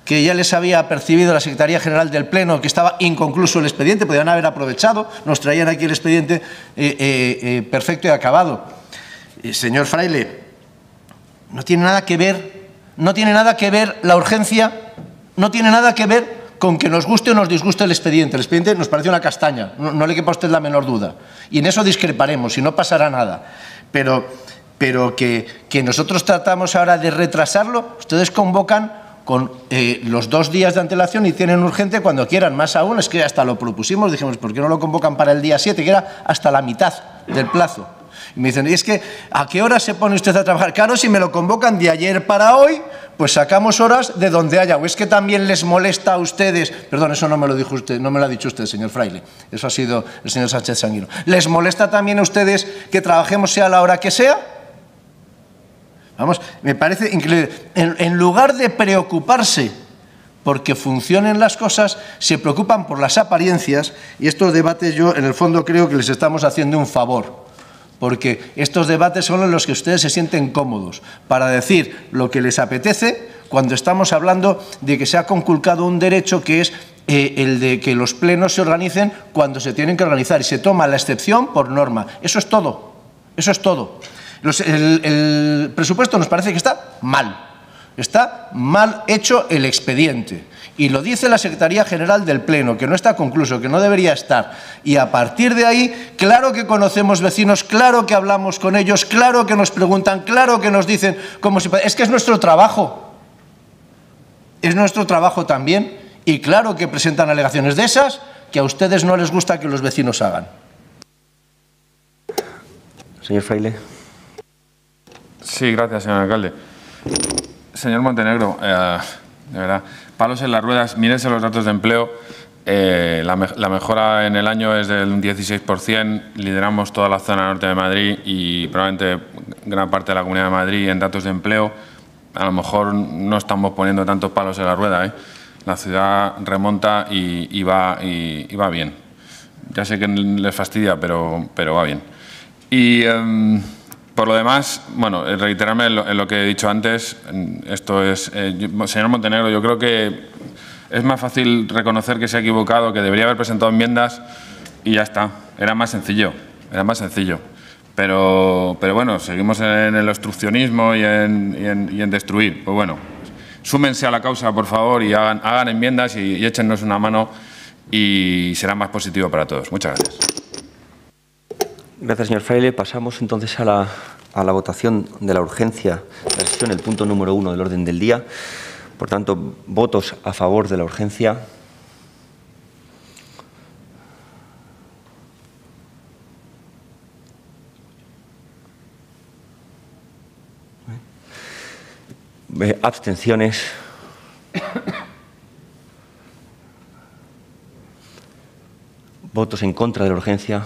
que ya les había percibido la Secretaría General del Pleno que estaba inconcluso el expediente, podían haber aprovechado, nos traían aquí el expediente eh, eh, eh, perfecto y acabado. Eh, señor Fraile, no tiene nada que ver, no tiene nada que ver la urgencia, no tiene nada que ver con que nos guste o nos disguste el expediente. El expediente nos parece una castaña, no, no le quepa a usted la menor duda. Y en eso discreparemos y no pasará nada. Pero, pero que, que nosotros tratamos ahora de retrasarlo, ustedes convocan con eh, los dos días de antelación y tienen urgente cuando quieran. Más aún, es que hasta lo propusimos, dijimos, ¿por qué no lo convocan para el día siete? Que era hasta la mitad del plazo. Y me dicen, ¿y es que a qué hora se pone usted a trabajar? Claro, si me lo convocan de ayer para hoy, pues sacamos horas de donde haya. ¿O es que también les molesta a ustedes? Perdón, eso no me lo dijo usted, no me lo ha dicho usted, señor Fraile. Eso ha sido el señor Sánchez Sanguino. ¿Les molesta también a ustedes que trabajemos sea la hora que sea? Vamos, me parece increíble. En, en lugar de preocuparse porque funcionen las cosas, se preocupan por las apariencias, y estos debates yo, en el fondo, creo que les estamos haciendo un favor, porque estos debates son en los que ustedes se sienten cómodos para decir lo que les apetece cuando estamos hablando de que se ha conculcado un derecho que es eh, el de que los plenos se organicen cuando se tienen que organizar, y se toma la excepción por norma. Eso es todo, eso es todo. Los, el, el presupuesto nos parece que está mal, está mal hecho el expediente, y lo dice la Secretaría General del Pleno, que no está concluso, que no debería estar, y a partir de ahí, claro que conocemos vecinos, claro que hablamos con ellos, claro que nos preguntan, claro que nos dicen cómo se puede. Es que es nuestro trabajo, es nuestro trabajo también, y claro que presentan alegaciones de esas que a ustedes no les gusta que los vecinos hagan. Señor Fraile. Sí, gracias, señor alcalde. Señor Montenegro, eh, de verdad, palos en las ruedas, mírense los datos de empleo. Eh, la, me la mejora en el año es del dieciséis por cien, lideramos toda la zona norte de Madrid y probablemente gran parte de la Comunidad de Madrid en datos de empleo. A lo mejor no estamos poniendo tantos palos en la rueda, ¿eh? La ciudad remonta y, y, va, y, y va bien. Ya sé que les fastidia, pero, pero va bien. Y eh, por lo demás, bueno, reiterarme en lo, en lo que he dicho antes, esto es, eh, yo, señor Montenegro, yo creo que es más fácil reconocer que se ha equivocado, que debería haber presentado enmiendas y ya está. Era más sencillo, era más sencillo. Pero, pero bueno, seguimos en el obstruccionismo y en, y, en, y en destruir. Pues bueno, súmense a la causa, por favor, y hagan, hagan enmiendas y, y échennos una mano y será más positivo para todos. Muchas gracias. Gracias, señor Fraile. Pasamos entonces a la, a la votación de la urgencia de la sesión, el punto número uno del orden del día. Por tanto, votos a favor de la urgencia. Eh, abstenciones. Votos en contra de la urgencia.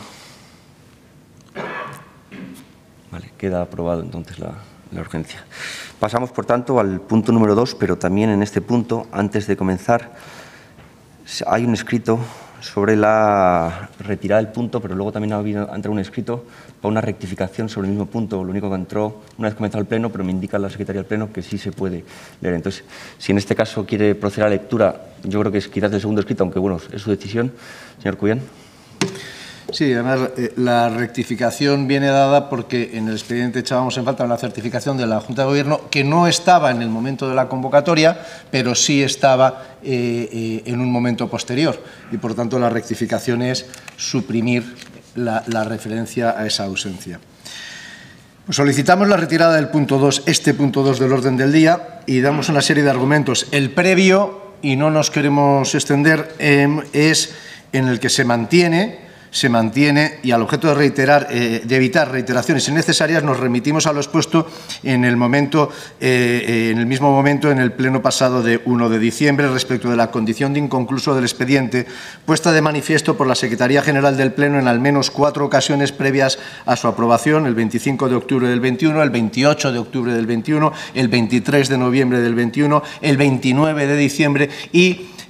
Vale, queda aprobado entonces la, la urgencia. Pasamos, por tanto, al punto número dos, pero también en este punto, antes de comenzar, hay un escrito sobre la retirada del punto, pero luego también ha, habido, ha entrado un escrito para una rectificación sobre el mismo punto. Lo único que entró una vez comenzado el pleno, pero me indica la secretaria del pleno que sí se puede leer. Entonces, si en este caso quiere proceder a la lectura, yo creo que es quizás el segundo escrito, aunque bueno, es su decisión. Señor Cubián. Sí, además eh, la rectificación viene dada porque en el expediente echábamos en falta una certificación de la Junta de Gobierno que no estaba en el momento de la convocatoria, pero sí estaba eh, eh, en un momento posterior. Y, por tanto, la rectificación es suprimir la, la referencia a esa ausencia. Pues solicitamos la retirada del punto dos, este punto dos del orden del día, y damos una serie de argumentos. El previo, y no nos queremos extender, eh, es en el que se mantiene... se mantiene y al objeto de reiterar, eh, de evitar reiteraciones innecesarias, nos remitimos a lo expuesto en el momento, eh, en el mismo momento en el pleno pasado de uno de diciembre respecto de la condición de inconcluso del expediente puesta de manifiesto por la Secretaría General del Pleno en al menos cuatro ocasiones previas a su aprobación: el veinticinco de octubre del veintiuno, el veintiocho de octubre del veintiuno, el veintitrés de noviembre del veintiuno, el veintinueve de diciembre y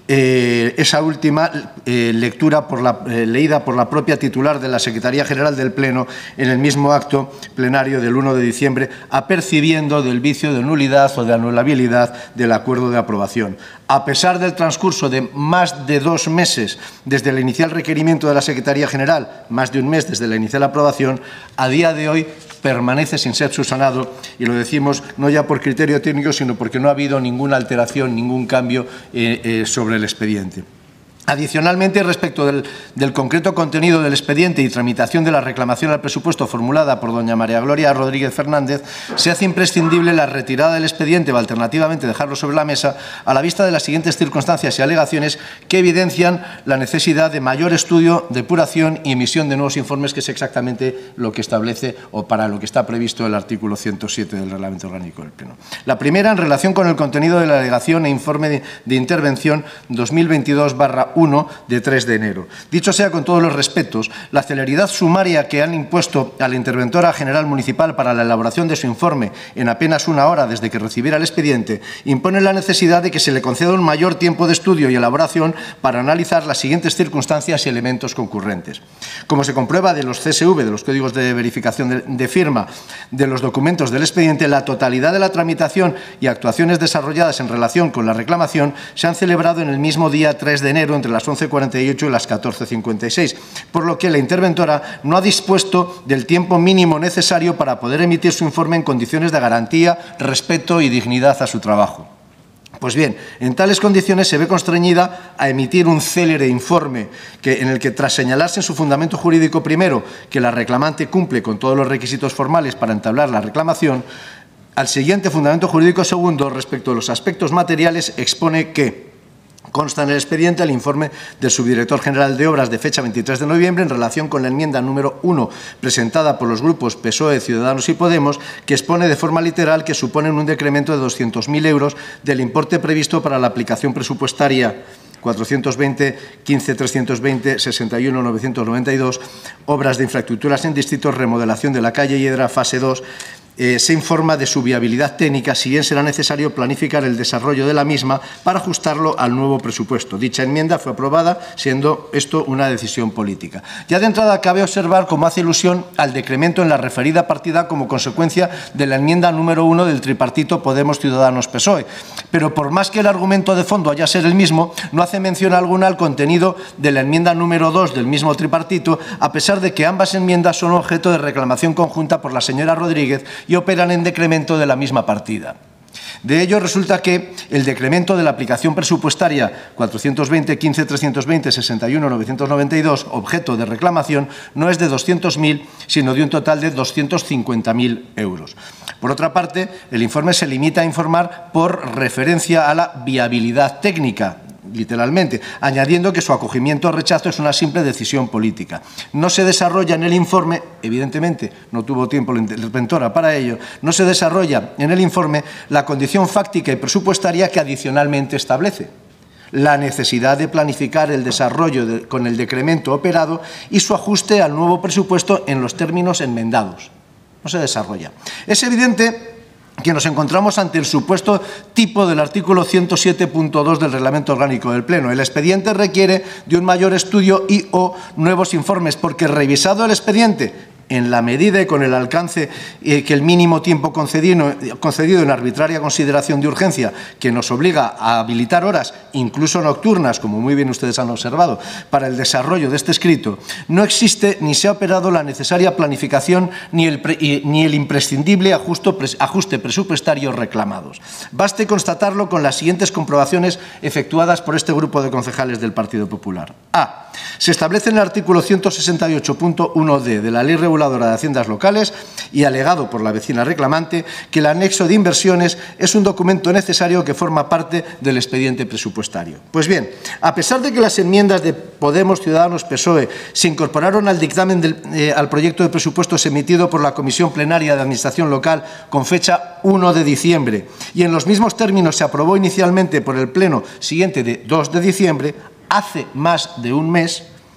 eh, esa última eh, lectura por la, eh, leída por la propia titular de la Secretaría General del Pleno en el mismo acto plenario del uno de diciembre, apercibiendo del vicio de nulidad o de anulabilidad del acuerdo de aprobación. A pesar del transcurso de más de dos meses desde el inicial requerimiento de la Secretaría General, más de un mes desde la inicial aprobación, a día de hoy permanece sin ser subsanado, y lo decimos no ya por criterio técnico, sino porque no ha habido ninguna alteración, ningún cambio eh, eh, sobre el expediente. Adicionalmente, respecto del, del concreto contenido del expediente y tramitación de la reclamación al presupuesto formulada por doña María Gloria Rodríguez Fernández, se hace imprescindible la retirada del expediente o alternativamente dejarlo sobre la mesa a la vista de las siguientes circunstancias y alegaciones que evidencian la necesidad de mayor estudio, depuración y emisión de nuevos informes, que es exactamente lo que establece o para lo que está previsto el artículo ciento siete del Reglamento Orgánico del Pleno. La primera, en relación con el contenido de la alegación e informe de, de intervención dos mil veintidós barra uno de tres de enero. Dicho sea con todos los respetos, la celeridad sumaria que han impuesto a la interventora general municipal para la elaboración de su informe en apenas una hora desde que recibiera el expediente impone la necesidad de que se le conceda un mayor tiempo de estudio y elaboración para analizar las siguientes circunstancias y elementos concurrentes. Como se comprueba de los C S V, de los códigos de verificación de, de firma, de los documentos del expediente, la totalidad de la tramitación y actuaciones desarrolladas en relación con la reclamación se han celebrado en el mismo día tres de enero entre las once cuarenta y ocho y las catorce cincuenta y seis, por lo que la interventora no ha dispuesto del tiempo mínimo necesario para poder emitir su informe en condiciones de garantía, respeto y dignidad a su trabajo. Pues bien, en tales condiciones se ve constreñida a emitir un célere informe que, en el que, tras señalarse en su fundamento jurídico primero que la reclamante cumple con todos los requisitos formales para entablar la reclamación, al siguiente fundamento jurídico segundo, respecto a los aspectos materiales, expone que consta en el expediente el informe del subdirector general de Obras de fecha veintitrés de noviembre en relación con la enmienda número uno presentada por los grupos P S O E, Ciudadanos y Podemos, que expone de forma literal que suponen un decremento de doscientos mil euros del importe previsto para la aplicación presupuestaria cuatrocientos veinte, quince trescientos veinte, sesenta y uno novecientos noventa y dos, obras de infraestructuras en distritos, remodelación de la calle Hiedra, fase dos. Eh, se informa de su viabilidad técnica, si bien será necesario planificar el desarrollo de la misma para ajustarlo al nuevo presupuesto. Dicha enmienda fue aprobada, siendo esto una decisión política. Ya de entrada cabe observar cómo hace ilusión al decremento en la referida partida como consecuencia de la enmienda número uno del tripartito Podemos, Ciudadanos, P S O E. Pero por más que el argumento de fondo haya ser el mismo, no hace mención alguna al contenido de la enmienda número dos del mismo tripartito, a pesar de que ambas enmiendas son objeto de reclamación conjunta por la señora Rodríguez y operan en decremento de la misma partida. De ello resulta que el decremento de la aplicación presupuestaria cuatrocientos veinte, quince trescientos veinte, sesenta y uno novecientos noventa y dos, objeto de reclamación, no es de doscientos mil, sino de un total de doscientos cincuenta mil euros. Por otra parte, el informe se limita a informar por referencia a la viabilidad técnica, literalmente, añadiendo que su acogimiento o rechazo es una simple decisión política. No se desarrolla en el informe, evidentemente no tuvo tiempo la interventora para ello, no se desarrolla en el informe la condición fáctica y presupuestaria que adicionalmente establece: la necesidad de planificar el desarrollo de, con el decremento operado y su ajuste al nuevo presupuesto en los términos enmendados. No se desarrolla. Es evidente que nos encontramos ante el supuesto tipo del artículo ciento siete punto dos del Reglamento Orgánico del Pleno. El expediente requiere de un mayor estudio y o nuevos informes, porque revisado el expediente en la medida y con el alcance eh, que el mínimo tiempo concedido, concedido en arbitraria consideración de urgencia, que nos obliga a habilitar horas, incluso nocturnas, como muy bien ustedes han observado, para el desarrollo de este escrito, no existe ni se ha operado la necesaria planificación ni el, pre, y, ni el imprescindible ajuste, ajuste presupuestario reclamados. Baste constatarlo con las siguientes comprobaciones efectuadas por este grupo de concejales del Partido Popular. A. Se establece en el artículo ciento sesenta y ocho punto uno de de la Ley Reguladora de Haciendas Locales y alegado por la vecina reclamante que el anexo de inversiones es un documento necesario que forma parte del expediente presupuestario. Pues bien, a pesar de que las enmiendas de Podemos, Ciudadanos, P S O E se incorporaron al dictamen del, eh, al proyecto de presupuestos emitido por la Comisión Plenaria de Administración Local con fecha uno de diciembre y en los mismos términos se aprobó inicialmente por el Pleno siguiente de dos de diciembre, hace más de un mes,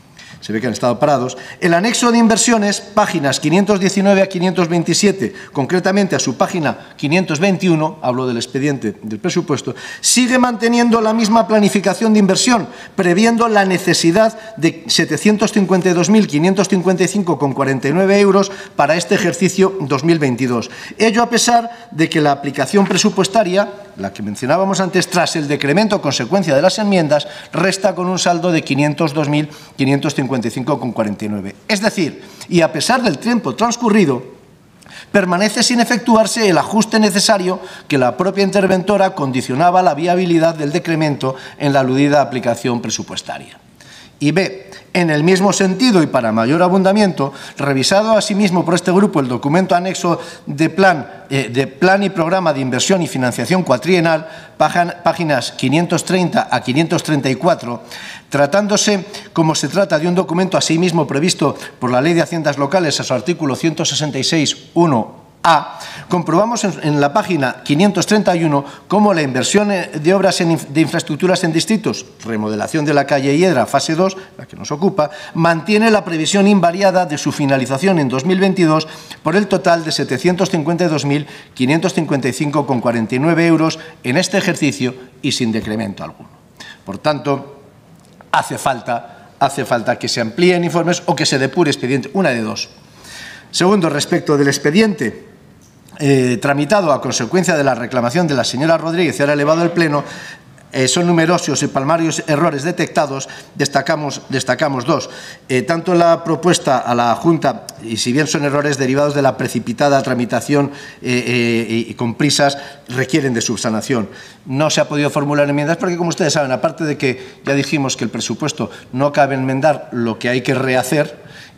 se ve que han estado parados. El anexo de inversiones, páginas quinientos diecinueve a quinientos veintisiete, concretamente a su página quinientos veintiuno, hablo del expediente del presupuesto, sigue manteniendo la misma planificación de inversión, previendo la necesidad de setecientos cincuenta y dos mil quinientos cincuenta y cinco coma cuarenta y nueve euros para este ejercicio dos mil veintidós. Ello a pesar de que la aplicación presupuestaria, la que mencionábamos antes, tras el decremento consecuencia de las enmiendas, resta con un saldo de quinientos dos mil quinientos cincuenta y cinco coma cuarenta y nueve. Es decir, y a pesar del tiempo transcurrido, permanece sin efectuarse el ajuste necesario que la propia interventora condicionaba la viabilidad del decremento en la aludida aplicación presupuestaria. Y B, en el mismo sentido y para mayor abundamiento, revisado asimismo por este grupo el documento anexo de plan, eh, de plan y programa de inversión y financiación cuatrienal, páginas quinientos treinta a quinientos treinta y cuatro, tratándose como se trata de un documento asimismo previsto por la Ley de Haciendas Locales a su artículo ciento sesenta y seis punto uno A, comprobamos en, en la página quinientos treinta y uno cómo la inversión de obras en, de infraestructuras en distritos, remodelación de la calle Hiedra, fase dos, la que nos ocupa, mantiene la previsión invariada de su finalización en dos mil veintidós por el total de setecientos cincuenta y dos mil quinientos cincuenta y cinco coma cuarenta y nueve euros en este ejercicio y sin decremento alguno. Por tanto, hace falta, hace falta que se amplíen informes o que se depure expediente, una de dos. Segundo, respecto del expediente Eh, tramitado a consecuencia de la reclamación de la señora Rodríguez y ahora elevado al Pleno, eh, son numerosos y palmarios errores detectados, destacamos, destacamos dos. Eh, tanto la propuesta a la Junta, y si bien son errores derivados de la precipitada tramitación eh, eh, y con prisas, requieren de subsanación. No se ha podido formular enmiendas porque, como ustedes saben, aparte de que ya dijimos que el presupuesto no cabe enmendar, lo que hay que rehacer,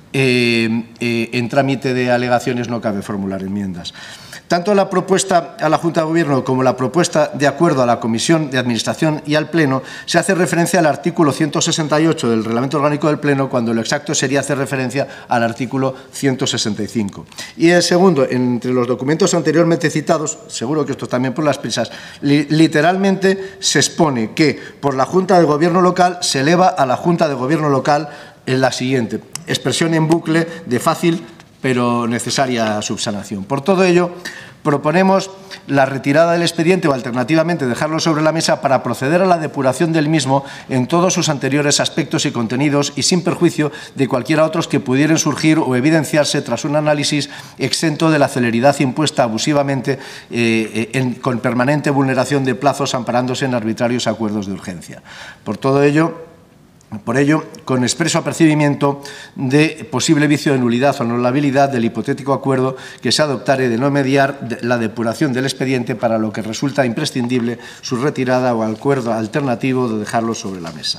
eh, eh, en trámite de alegaciones no cabe formular enmiendas. Tanto la propuesta a la Junta de Gobierno como la propuesta de acuerdo a la Comisión de Administración y al Pleno se hace referencia al artículo ciento sesenta y ocho del Reglamento Orgánico del Pleno, cuando lo exacto sería hacer referencia al artículo ciento sesenta y cinco. Y el segundo, entre los documentos anteriormente citados, seguro que esto también por las prisas, li literalmente se expone que por la Junta de Gobierno local se eleva a la Junta de Gobierno local en la siguiente, expresión en bucle de fácil pero necesaria subsanación. Por todo ello, proponemos la retirada del expediente o alternativamente dejarlo sobre la mesa para proceder a la depuración del mismo en todos sus anteriores aspectos y contenidos y sin perjuicio de cualquiera otros que pudieran surgir o evidenciarse tras un análisis exento de la celeridad impuesta abusivamente eh, en, con permanente vulneración de plazos amparándose en arbitrarios acuerdos de urgencia. Por todo ello, Por ello, con expreso apercibimiento de posible vicio de nulidad o anulabilidad del hipotético acuerdo que se adoptare de no mediar la depuración del expediente, para lo que resulta imprescindible su retirada o acuerdo alternativo de dejarlo sobre la mesa.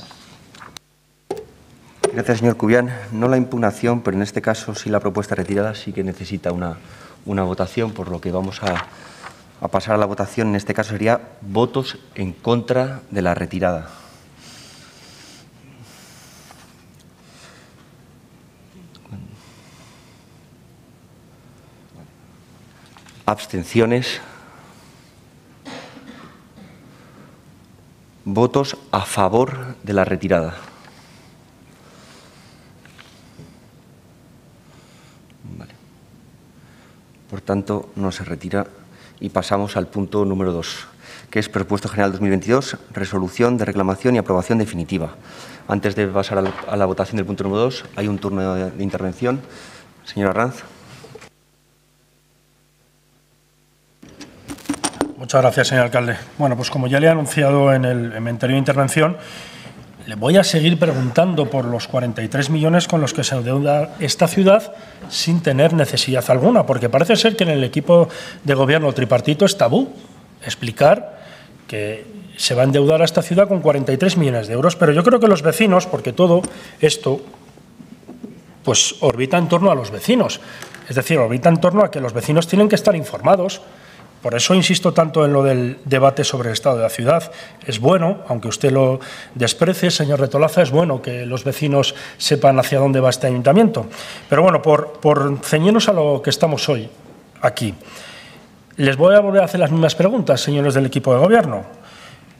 Gracias, señor Cubián. No la impugnación, pero en este caso sí la propuesta retirada sí que necesita una, una votación, por lo que vamos a, a pasar a la votación. En este caso sería votos en contra de la retirada. Abstenciones. Votos a favor de la retirada. Vale. Por tanto, no se retira y pasamos al punto número dos, que es Presupuesto General dos mil veintidós, resolución de reclamación y aprobación definitiva. Antes de pasar a la, a la votación del punto número dos, hay un turno de, de intervención. Señora Arranz. Muchas gracias, señor alcalde. Bueno, pues como ya le he anunciado en, el, en mi anterior intervención, le voy a seguir preguntando por los cuarenta y tres millones con los que se endeuda esta ciudad sin tener necesidad alguna, porque parece ser que en el equipo de gobierno tripartito es tabú explicar que se va a endeudar a esta ciudad con cuarenta y tres millones de euros, pero yo creo que los vecinos, porque todo esto pues orbita en torno a los vecinos, es decir, orbita en torno a que los vecinos tienen que estar informados. Por eso insisto tanto en lo del debate sobre el estado de la ciudad. Es bueno, aunque usted lo desprecie, señor Retolaza, es bueno que los vecinos sepan hacia dónde va este ayuntamiento. Pero bueno, por, por ceñirnos a lo que estamos hoy aquí, les voy a volver a hacer las mismas preguntas, señores del equipo de gobierno.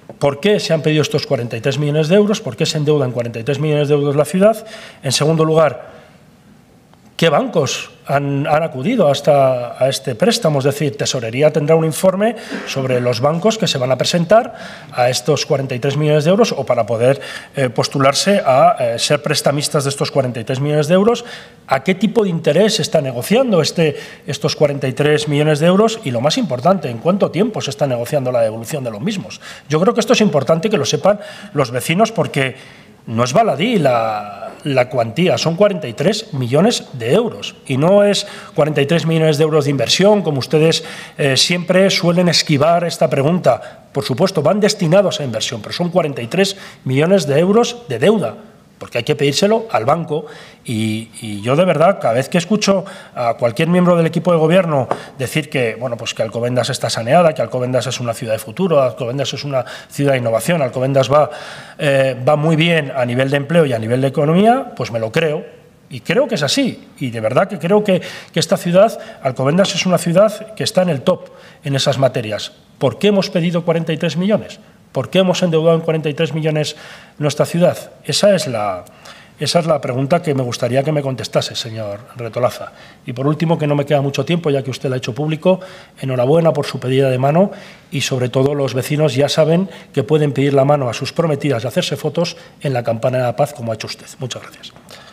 ¿por qué se han pedido estos cuarenta y tres millones de euros? ¿Por qué se endeudan cuarenta y tres millones de euros la ciudad? En segundo lugar, ¿qué bancos han, han acudido hasta a este préstamo? Es decir, Tesorería tendrá un informe sobre los bancos que se van a presentar a estos cuarenta y tres millones de euros o para poder eh, postularse a eh, ser prestamistas de estos cuarenta y tres millones de euros. ¿A qué tipo de interés se está negociando este, estos cuarenta y tres millones de euros? Y lo más importante, ¿en cuánto tiempo se está negociando la devolución de los mismos? Yo creo que esto es importante que lo sepan los vecinos porque no es baladí la, la cuantía, son cuarenta y tres millones de euros y no es cuarenta y tres millones de euros de inversión, como ustedes eh, siempre suelen esquivar esta pregunta. Por supuesto, van destinados a inversión, pero son cuarenta y tres millones de euros de deuda, porque hay que pedírselo al banco y, y yo de verdad cada vez que escucho a cualquier miembro del equipo de gobierno decir que, bueno, pues que Alcobendas está saneada, que Alcobendas es una ciudad de futuro, Alcobendas es una ciudad de innovación, Alcobendas va, eh, va muy bien a nivel de empleo y a nivel de economía, pues me lo creo. Y creo que es así, y de verdad que creo que, que esta ciudad, Alcobendas es una ciudad que está en el top en esas materias. ¿Por qué hemos pedido cuarenta y tres millones? ¿Por qué hemos endeudado en cuarenta y tres millones nuestra ciudad? Esa es la, esa es la pregunta que me gustaría que me contestase, señor Retolaza. Y por último, que no me queda mucho tiempo, ya que usted lo ha hecho público, enhorabuena por su pedida de mano y, sobre todo, los vecinos ya saben que pueden pedir la mano a sus prometidas y hacerse fotos en la Campana de la Paz, como ha hecho usted. Muchas gracias.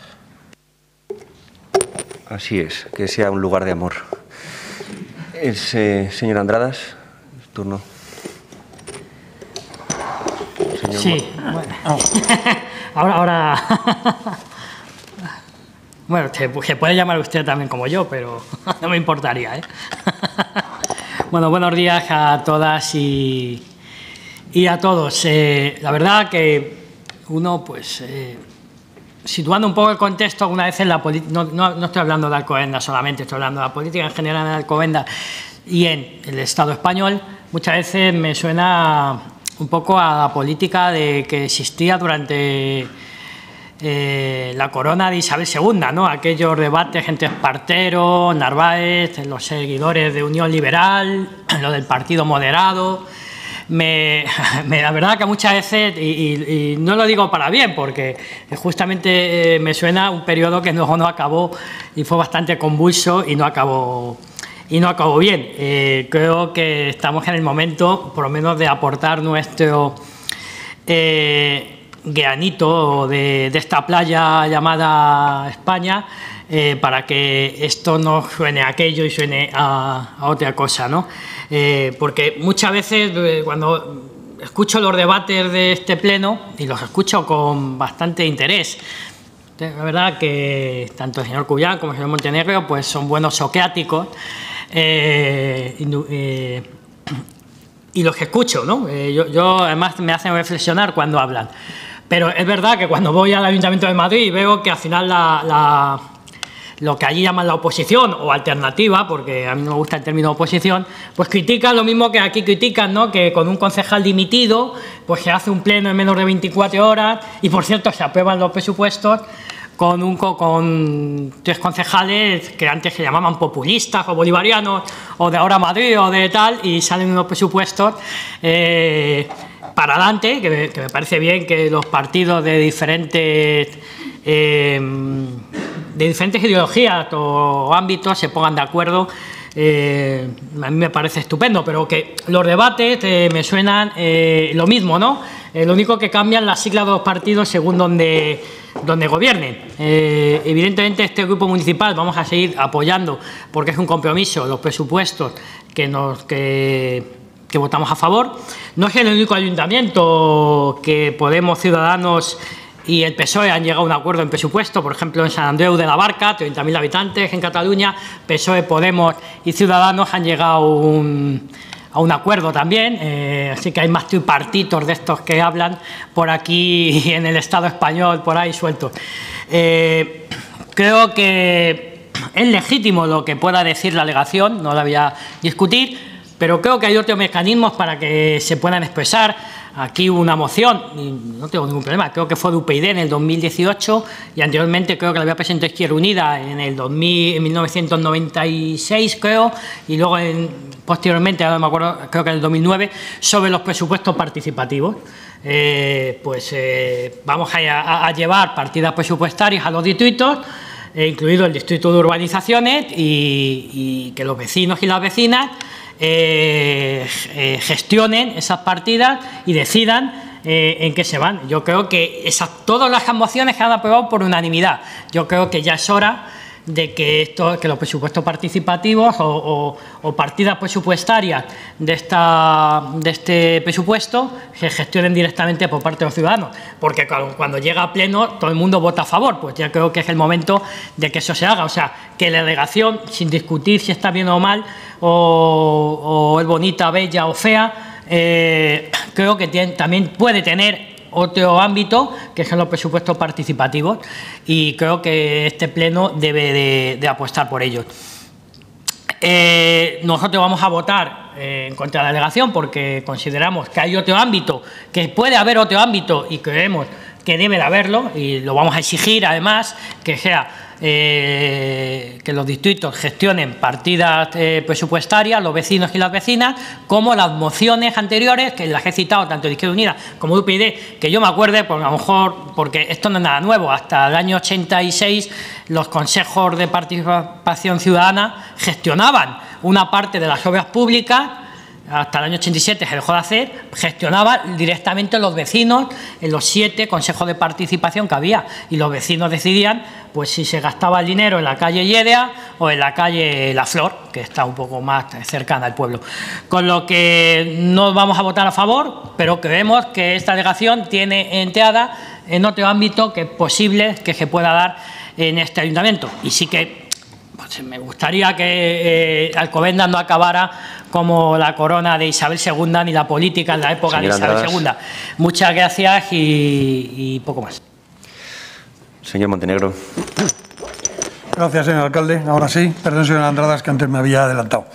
Así es, que sea un lugar de amor. Es, eh, señor Andradas, turno. Señor sí, bueno. ahora, ahora... bueno, se puede llamar usted también como yo, pero no me importaría, ¿eh? Bueno, buenos días a todas y, y a todos. Eh, la verdad que uno, pues, eh, situando un poco el contexto, una vez en la política, no, no, no estoy hablando de Alcobendas solamente, estoy hablando de la política en general en Alcobendas y en el Estado español, muchas veces me suena un poco a la política de que existía durante eh, la corona de Isabel segunda, ¿no? Aquellos debates entre Espartero, Narváez, los seguidores de Unión Liberal, lo del Partido Moderado. Me, me, la verdad que muchas veces, y, y, y no lo digo para bien, porque justamente eh, me suena un periodo que luego no acabó y fue bastante convulso y no acabó, y no acabó bien. Eh, creo que estamos en el momento, por lo menos, de aportar nuestro eh, granito de, de esta playa llamada España, eh, para que esto no suene a aquello y suene a, a otra cosa, ¿no? Eh, porque muchas veces eh, cuando escucho los debates de este pleno, y los escucho con bastante interés, la verdad que tanto el señor Cubián como el señor Montenegro pues son buenos socráticos, eh, y, eh, y los que escucho, ¿no? Eh, yo, yo además me hacen reflexionar cuando hablan, pero es verdad que cuando voy al Ayuntamiento de Madrid veo que al final la, la lo que allí llaman la oposición o alternativa, porque a mí no me gusta el término oposición, pues critican lo mismo que aquí critican, ¿no? Que con un concejal dimitido pues se hace un pleno en menos de veinticuatro horas y, por cierto, se aprueban los presupuestos con, un, con tres concejales que antes se llamaban populistas o bolivarianos o de Ahora Madrid o de tal, y salen unos presupuestos eh, para adelante, que me, que me parece bien que los partidos de diferentes... Eh, de diferentes ideologías o ámbitos se pongan de acuerdo, eh, a mí me parece estupendo, pero que los debates eh, me suenan eh, lo mismo, ¿no? Eh, lo único que cambian las siglas de los partidos según donde, donde gobiernen. Eh, evidentemente este grupo municipal vamos a seguir apoyando, porque es un compromiso, los presupuestos que nos... Que, que votamos a favor. No es el único ayuntamiento que Podemos, Ciudadanos y el P S O E han llegado a un acuerdo en presupuesto, por ejemplo en San Andreu de la Barca, treinta mil habitantes en Cataluña, P S O E, Podemos y Ciudadanos han llegado un, a un acuerdo también, eh, así que hay más tripartitos de estos que hablan por aquí en el Estado español, por ahí sueltos. Eh, creo que es legítimo lo que pueda decir la alegación, no la voy a discutir, pero creo que hay otros mecanismos para que se puedan expresar. Aquí hubo una moción, y no tengo ningún problema, creo que fue de U P y D en el dos mil dieciocho y anteriormente creo que la había presentado Izquierda Unida en el dos mil, en mil novecientos noventa y seis, creo, y luego en posteriormente, ahora no me acuerdo, creo que en el dos mil nueve, sobre los presupuestos participativos. Eh, pues eh, vamos a, a, a llevar partidas presupuestarias a los distritos, eh, incluido el distrito de urbanizaciones, y, y que los vecinos y las vecinas eh, eh, gestionen esas partidas y decidan eh, en qué se van. Yo creo que esas, todas las mociones se han aprobado por unanimidad. Yo creo que ya es hora de que, esto, que los presupuestos participativos o, o, o partidas presupuestarias de, esta, de este presupuesto se gestionen directamente por parte de los ciudadanos, porque cuando, cuando llega a pleno todo el mundo vota a favor. Pues ya creo que es el momento de que eso se haga, o sea, que la delegación, sin discutir si está bien o mal, o, o es bonita, bella o fea, eh, creo que tiene, también puede tener otro ámbito, que son los presupuestos participativos, y creo que este pleno debe de, de apostar por ellos. Eh, nosotros vamos a votar eh, en contra de la delegación porque consideramos que hay otro ámbito, que puede haber otro ámbito y creemos que debe de haberlo, y lo vamos a exigir además que sea eh, que los distritos gestionen partidas eh, presupuestarias, los vecinos y las vecinas, como las mociones anteriores, que las he citado tanto de Izquierda Unida como de U P y D, que yo me acuerde, porque a lo mejor, porque esto no es nada nuevo, hasta el año ochenta y seis los consejos de participación ciudadana gestionaban una parte de las obras públicas. Hasta el año ochenta y siete se dejó de hacer, gestionaba directamente los vecinos en los siete consejos de participación que había, y los vecinos decidían pues si se gastaba el dinero en la calle Lledea o en la calle La Flor, que está un poco más cercana al pueblo. Con lo que no vamos a votar a favor, pero creemos que esta delegación tiene entrada en otro ámbito que es posible que se pueda dar en este ayuntamiento. Y sí que pues, me gustaría que eh, Alcobendas no acabara como la corona de Isabel segunda, ni la política en la época Señora de Isabel Andradas. segunda. Muchas gracias y, y poco más. Señor Montenegro. Gracias, señor alcalde. Ahora sí. Perdón, señor Andradas, que antes me había adelantado.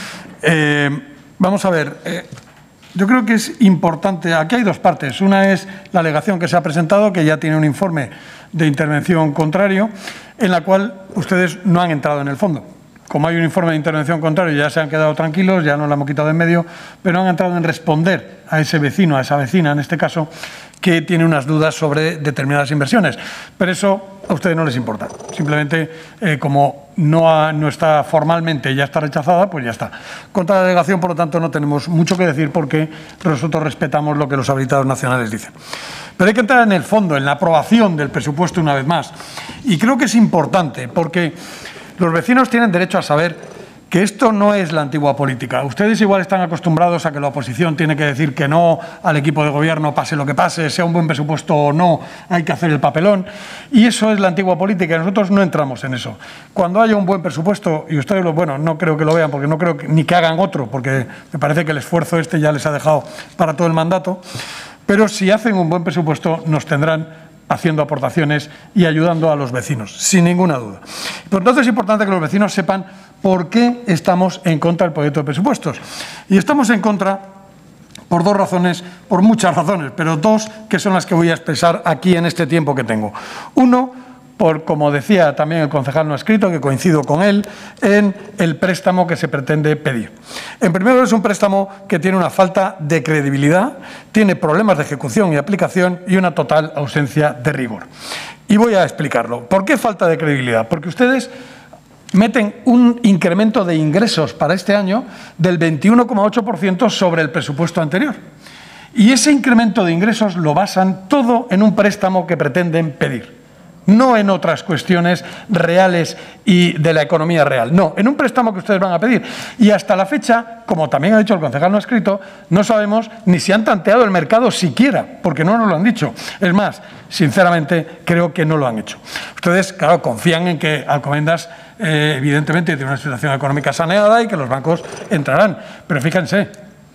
Eh, vamos a ver. Eh, yo creo que es importante. Aquí hay dos partes. Una es la alegación que se ha presentado, que ya tiene un informe de intervención contrario, en la cual ustedes no han entrado en el fondo. Como hay un informe de intervención contrario, ya se han quedado tranquilos, ya no lo hemos quitado de en medio, pero han entrado en responder a ese vecino, a esa vecina, en este caso, que tiene unas dudas sobre determinadas inversiones. Pero eso a ustedes no les importa. Simplemente, eh, como no, ha, no está formalmente, ya está rechazada, pues ya está. Contra la delegación, por lo tanto, no tenemos mucho que decir porque nosotros respetamos lo que los habilitados nacionales dicen. Pero hay que entrar en el fondo, en la aprobación del presupuesto una vez más. Y creo que es importante porque los vecinos tienen derecho a saber que esto no es la antigua política. Ustedes igual están acostumbrados a que la oposición tiene que decir que no al equipo de gobierno, pase lo que pase, sea un buen presupuesto o no, hay que hacer el papelón. Y eso es la antigua política y nosotros no entramos en eso. Cuando haya un buen presupuesto, y ustedes, lo, bueno, no creo que lo vean porque no creo que, ni que hagan otro, porque me parece que el esfuerzo este ya les ha dejado para todo el mandato, pero si hacen un buen presupuesto nos tendrán haciendo aportaciones y ayudando a los vecinos, sin ninguna duda. Por lo tanto, es importante que los vecinos sepan por qué estamos en contra del proyecto de presupuestos. Y estamos en contra por dos razones, por muchas razones, pero dos que son las que voy a expresar aquí en este tiempo que tengo. Uno, por, como decía también el concejal no escrito, que coincido con él, en el préstamo que se pretende pedir. En primer lugar, es un préstamo que tiene una falta de credibilidad, tiene problemas de ejecución y aplicación y una total ausencia de rigor. Y voy a explicarlo. ¿Por qué falta de credibilidad? Porque ustedes meten un incremento de ingresos para este año del veintiuno coma ocho por ciento sobre el presupuesto anterior. Y ese incremento de ingresos lo basan todo en un préstamo que pretenden pedir. No en otras cuestiones reales y de la economía real. No, en un préstamo que ustedes van a pedir. Y hasta la fecha, como también ha dicho el concejal no escrito, no sabemos ni si han tanteado el mercado siquiera, porque no nos lo han dicho. Es más, sinceramente, creo que no lo han hecho. Ustedes, claro, confían en que Alcobendas, eh, evidentemente, tiene una situación económica saneada y que los bancos entrarán. Pero fíjense,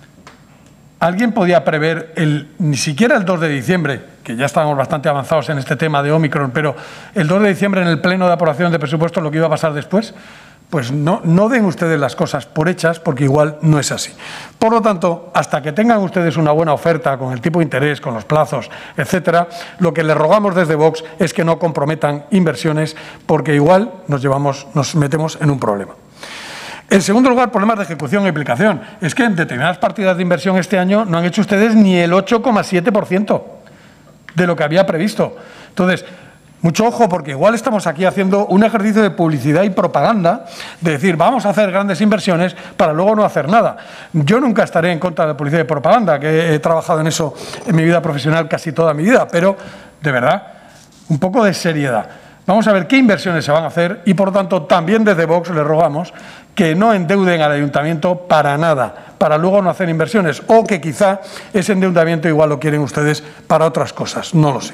¿alguien podía prever el, ni siquiera el dos de diciembre, que ya estábamos bastante avanzados en este tema de Omicron, pero el dos de diciembre en el pleno de aprobación de presupuestos lo que iba a pasar después? Pues no, no den ustedes las cosas por hechas porque igual no es así. Por lo tanto, hasta que tengan ustedes una buena oferta con el tipo de interés, con los plazos, etcétera, lo que les rogamos desde Vox es que no comprometan inversiones porque igual nos, llevamos, nos metemos en un problema. En segundo lugar, problemas de ejecución e aplicación. Es que en determinadas partidas de inversión este año no han hecho ustedes ni el ocho coma siete por ciento de lo que había previsto. Entonces, mucho ojo, porque igual estamos aquí haciendo un ejercicio de publicidad y propaganda, de decir, vamos a hacer grandes inversiones para luego no hacer nada. Yo nunca estaré en contra de la publicidad y propaganda, que he trabajado en eso en mi vida profesional casi toda mi vida, pero, de verdad, un poco de seriedad. Vamos a ver qué inversiones se van a hacer y, por lo tanto, también desde Vox les rogamos que no endeuden al ayuntamiento para nada, para luego no hacer inversiones, o que quizá ese endeudamiento igual lo quieren ustedes para otras cosas, no lo sé.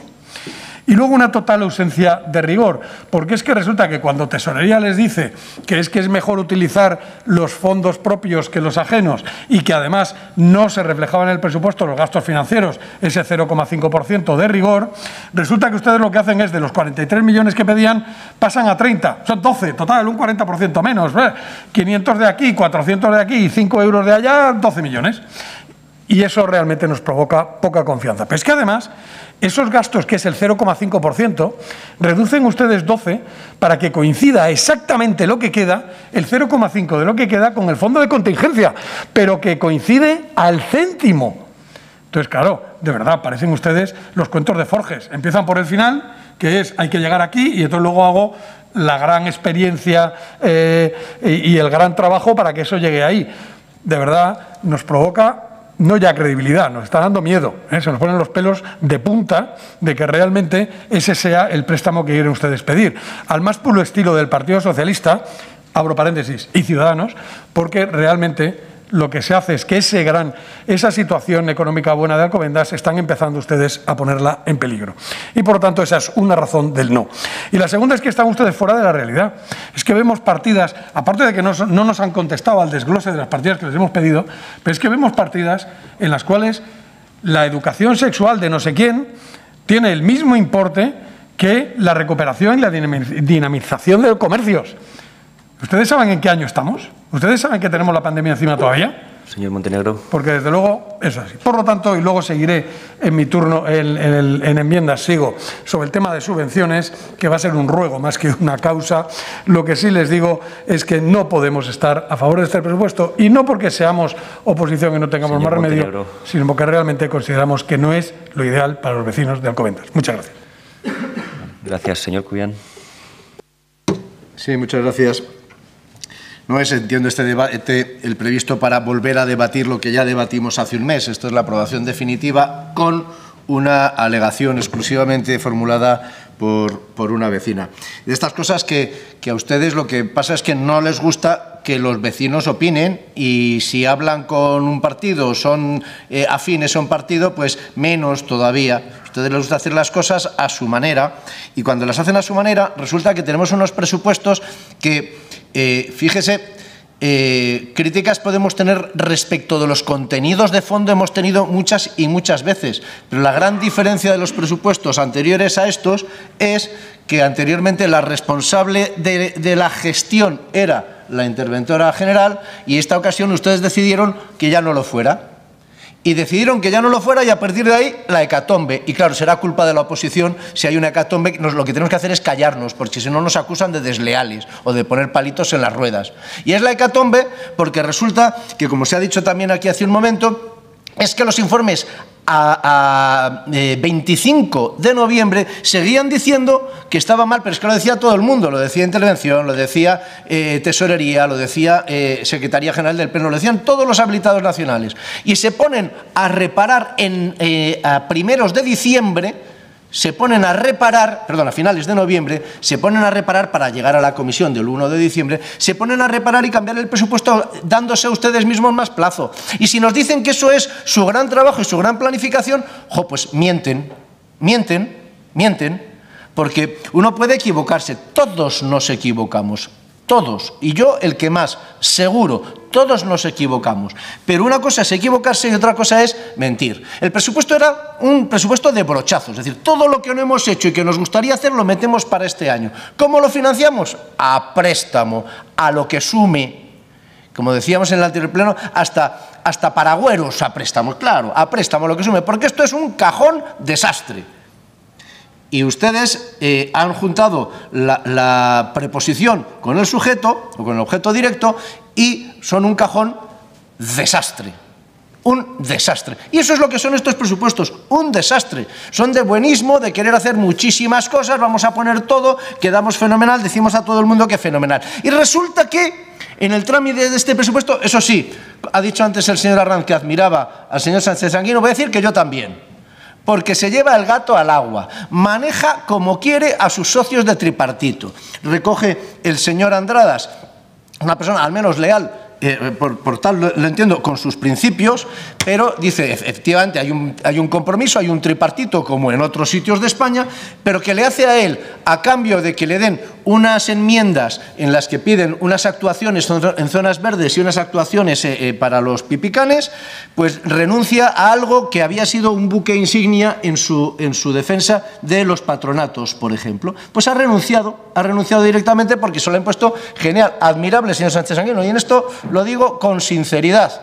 Y luego una total ausencia de rigor, porque es que resulta que cuando Tesorería les dice que es que es mejor utilizar los fondos propios que los ajenos y que además no se reflejaban en el presupuesto los gastos financieros, ese cero coma cinco por ciento de rigor, resulta que ustedes lo que hacen es de los cuarenta y tres millones que pedían, pasan a treinta, son doce, total, un cuarenta por ciento menos, ¿eh? quinientos de aquí, cuatrocientos de aquí y cinco euros de allá, doce millones. Y eso realmente nos provoca poca confianza. Pero es que además, esos gastos, que es el cero coma cinco por ciento, reducen ustedes doce para que coincida exactamente lo que queda, el cero coma cinco de lo que queda con el fondo de contingencia, pero que coincide al céntimo. Entonces, claro, de verdad, parecen ustedes los cuentos de Forges. Empiezan por el final, que es hay que llegar aquí, y entonces luego hago la gran experiencia eh, y, y el gran trabajo para que eso llegue ahí. De verdad, nos provoca no ya credibilidad, nos está dando miedo, ¿eh? Se nos ponen los pelos de punta de que realmente ese sea el préstamo que quieren ustedes pedir. Al más puro estilo del Partido Socialista, abro paréntesis, y Ciudadanos, porque realmente lo que se hace es que ese gran, esa situación económica buena de Alcobendas están empezando ustedes a ponerla en peligro. Y por lo tanto esa es una razón del no. Y la segunda es que están ustedes fuera de la realidad. Es que vemos partidas, aparte de que no, no nos han contestado al desglose de las partidas que les hemos pedido, pero es que vemos partidas en las cuales la educación sexual de no sé quién tiene el mismo importe que la recuperación y la dinamización de comercios. ¿Ustedes saben en qué año estamos? ¿Ustedes saben que tenemos la pandemia encima todavía? Señor Montenegro. Porque desde luego es así. Por lo tanto, y luego seguiré en mi turno en, en, el, en enmiendas, sigo sobre el tema de subvenciones, que va a ser un ruego más que una causa. Lo que sí les digo es que no podemos estar a favor de este presupuesto, y no porque seamos oposición y no tengamos Señor más remedio, Montenegro. sino porque realmente consideramos que no es lo ideal para los vecinos de Alcobendas. Muchas gracias. Gracias, señor Cubián. Sí, muchas gracias. No es, entiendo, este debate el previsto para volver a debatir lo que ya debatimos hace un mes. Esto es la aprobación definitiva con una alegación exclusivamente formulada por, por una vecina. De estas cosas que, que a ustedes lo que pasa es que no les gusta que los vecinos opinen, y si hablan con un partido, son eh, afines a un partido, pues menos todavía. A ustedes les gusta hacer las cosas a su manera, y cuando las hacen a su manera resulta que tenemos unos presupuestos que, eh, fíjese, eh, críticas podemos tener respecto de los contenidos de fondo, hemos tenido muchas y muchas veces, pero la gran diferencia de los presupuestos anteriores a estos es que anteriormente la responsable de, de la gestión era la interventora general, y esta ocasión ustedes decidieron que ya no lo fuera. Y decidieron que ya no lo fuera, y a partir de ahí la hecatombe. Y claro, será culpa de la oposición si hay una hecatombe. Nos, lo que tenemos que hacer es callarnos, porque si no nos acusan de desleales o de poner palitos en las ruedas. Y es la hecatombe porque resulta que, como se ha dicho también aquí hace un momento, es que los informes a, a eh, veinticinco de noviembre seguían diciendo que estaba mal, pero es que lo decía todo el mundo, lo decía Intervención, lo decía eh, Tesorería, lo decía eh, Secretaría General del Pleno, lo decían todos los habilitados nacionales, y se ponen a reparar en, eh, a primeros de diciembre, se ponen a reparar, perdón, a finales de noviembre, se ponen a reparar para llegar a la comisión del uno de diciembre, se ponen a reparar y cambiar el presupuesto dándose a ustedes mismos más plazo. Y si nos dicen que eso es su gran trabajo y su gran planificación, jo, pues mienten, mienten, mienten, porque uno puede equivocarse, todos nos equivocamos, todos, y yo el que más, seguro, todos nos equivocamos. Pero una cosa es equivocarse y otra cosa es mentir. El presupuesto era un presupuesto de brochazo, es decir, todo lo que no hemos hecho y que nos gustaría hacer lo metemos para este año. ¿Cómo lo financiamos? A préstamo, a lo que sume. Como decíamos en el anterior pleno, hasta, hasta paragüeros a préstamo, claro, a préstamo, lo que sume, porque esto es un cajón desastre. Y ustedes eh, han juntado la, la preposición con el sujeto o con el objeto directo, y son un cajón desastre. Un desastre. Y eso es lo que son estos presupuestos, un desastre. Son de buenismo, de querer hacer muchísimas cosas, vamos a poner todo, quedamos fenomenal, decimos a todo el mundo que fenomenal. Y resulta que en el trámite de este presupuesto, eso sí, ha dicho antes el señor Arranz que admiraba al señor Sánchez Anguino, voy a decir que yo también, porque se lleva el gato al agua, maneja como quiere a sus socios de tripartito. Recoge el señor Andradas, una persona al menos leal, Eh, por, por tal lo, lo entiendo, con sus principios, pero dice, efectivamente, hay un, hay un compromiso, hay un tripartito como en otros sitios de España, pero que le hace a él, a cambio de que le den unas enmiendas en las que piden unas actuaciones en zonas verdes y unas actuaciones eh, eh, para los pipicanes, pues renuncia a algo que había sido un buque insignia en su, en su defensa de los patronatos, por ejemplo. Pues ha renunciado, ha renunciado directamente porque se lo han puesto genial, admirable, señor Sánchez Anguino, y en esto lo digo con sinceridad.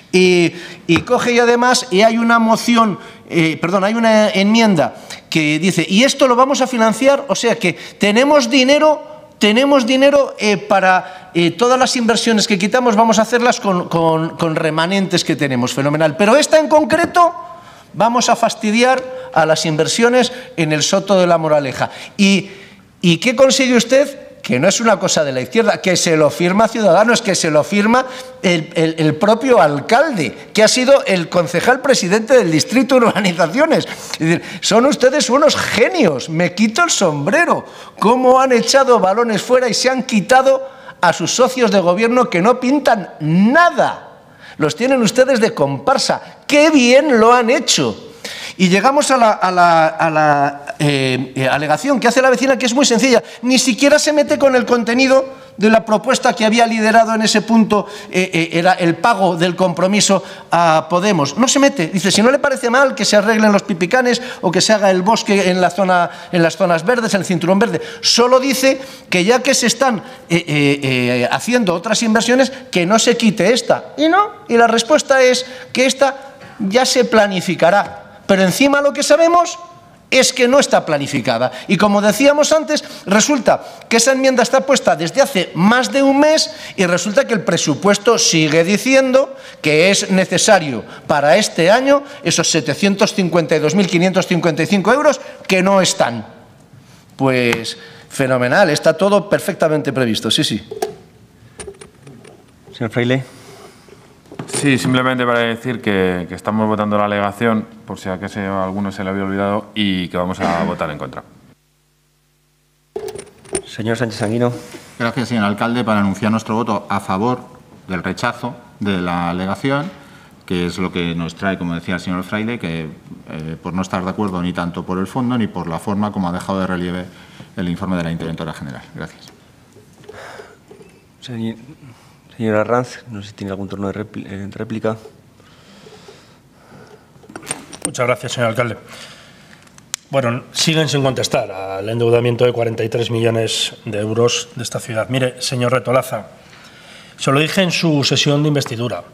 Y, y coge y además, y hay una moción, eh, perdón, hay una enmienda que dice, y esto lo vamos a financiar, o sea que tenemos dinero, tenemos dinero eh, para eh, todas las inversiones que quitamos, vamos a hacerlas con, con, con remanentes que tenemos, fenomenal. Pero esta en concreto, vamos a fastidiar a las inversiones en el Soto de la Moraleja. ¿Y, y qué consigue usted? Que no es una cosa de la izquierda, que se lo firma Ciudadanos, que se lo firma el, el, el propio alcalde, que ha sido el concejal presidente del Distrito de Urbanizaciones. Es decir, son ustedes unos genios, me quito el sombrero. ¿Cómo han echado balones fuera y se han quitado a sus socios de gobierno que no pintan nada? Los tienen ustedes de comparsa. ¡Qué bien lo han hecho! Y llegamos a la, a la, a la eh, eh, alegación que hace la vecina, que es muy sencilla. Ni siquiera se mete con el contenido de la propuesta que había liderado en ese punto, eh, eh, era el pago del compromiso a Podemos. No se mete. Dice, si no le parece mal que se arreglen los pipicanes o que se haga el bosque en, la zona, en las zonas verdes, en el cinturón verde. Solo dice que ya que se están eh, eh, eh, haciendo otras inversiones, que no se quite esta. Y no. Y la respuesta es que esta ya se planificará. Pero encima lo que sabemos es que no está planificada. Y como decíamos antes, resulta que esa enmienda está puesta desde hace más de un mes y resulta que el presupuesto sigue diciendo que es necesario para este año esos setecientos cincuenta y dos mil quinientos cincuenta y cinco euros que no están. Pues fenomenal, está todo perfectamente previsto, sí, sí. Señor Fraile. Sí, simplemente para decir que, que estamos votando la alegación, por si acaso a alguno se le había olvidado, y que vamos a votar en contra. Señor Sánchez Anguino. Gracias, señor alcalde, para anunciar nuestro voto a favor del rechazo de la alegación, que es lo que nos trae, como decía el señor Fraile, que eh, por no estar de acuerdo ni tanto por el fondo ni por la forma como ha dejado de relieve el informe de la interventora general. Gracias. Señor, señor Arranz, no sé si tiene algún turno de réplica. Muchas gracias, señor alcalde. Bueno, siguen sin contestar al endeudamiento de cuarenta y tres millones de euros de esta ciudad. Mire, señor Retolaza, se lo dije en su sesión de investidura.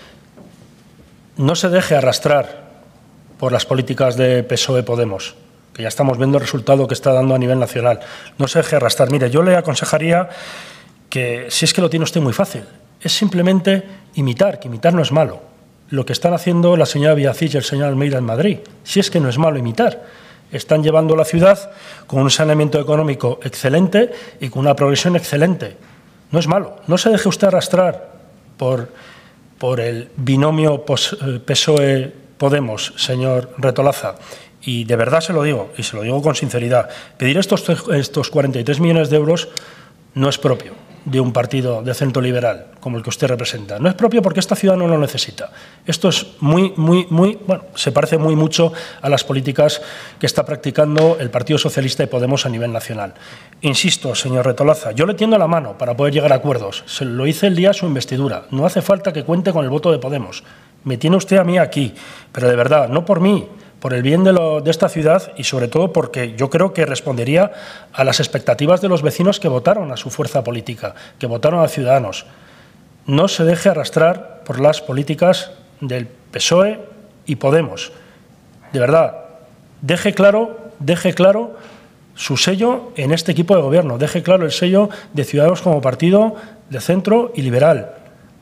No se deje arrastrar por las políticas de P S O E-Podemos, que ya estamos viendo el resultado que está dando a nivel nacional. No se deje arrastrar. Mire, yo le aconsejaría que, si es que lo tiene usted muy fácil, es simplemente imitar, que imitar no es malo. Lo que están haciendo la señora Villacís y el señor Almeida en Madrid, si es que no es malo imitar. Están llevando la ciudad con un saneamiento económico excelente y con una progresión excelente. No es malo. No se deje usted arrastrar por, por el binomio P S O E-Podemos, señor Retolaza. Y de verdad se lo digo, y se lo digo con sinceridad, pedir estos, estos cuarenta y tres millones de euros no es propio de un partido de centro liberal como el que usted representa. No es propio porque esta ciudad no lo necesita. Esto es muy, muy, muy, bueno, se parece muy mucho a las políticas que está practicando el Partido Socialista y Podemos a nivel nacional. Insisto, señor Retolaza, yo le tiendo la mano para poder llegar a acuerdos. Se lo hice el día de su investidura. No hace falta que cuente con el voto de Podemos. Me tiene usted a mí aquí, pero de verdad, no por mí, por el bien de, lo, de esta ciudad y sobre todo porque yo creo que respondería a las expectativas de los vecinos que votaron a su fuerza política, que votaron a Ciudadanos. No se deje arrastrar por las políticas del P S O E y Podemos. De verdad, deje claro, deje claro su sello en este equipo de gobierno, deje claro el sello de Ciudadanos como partido de centro y liberal.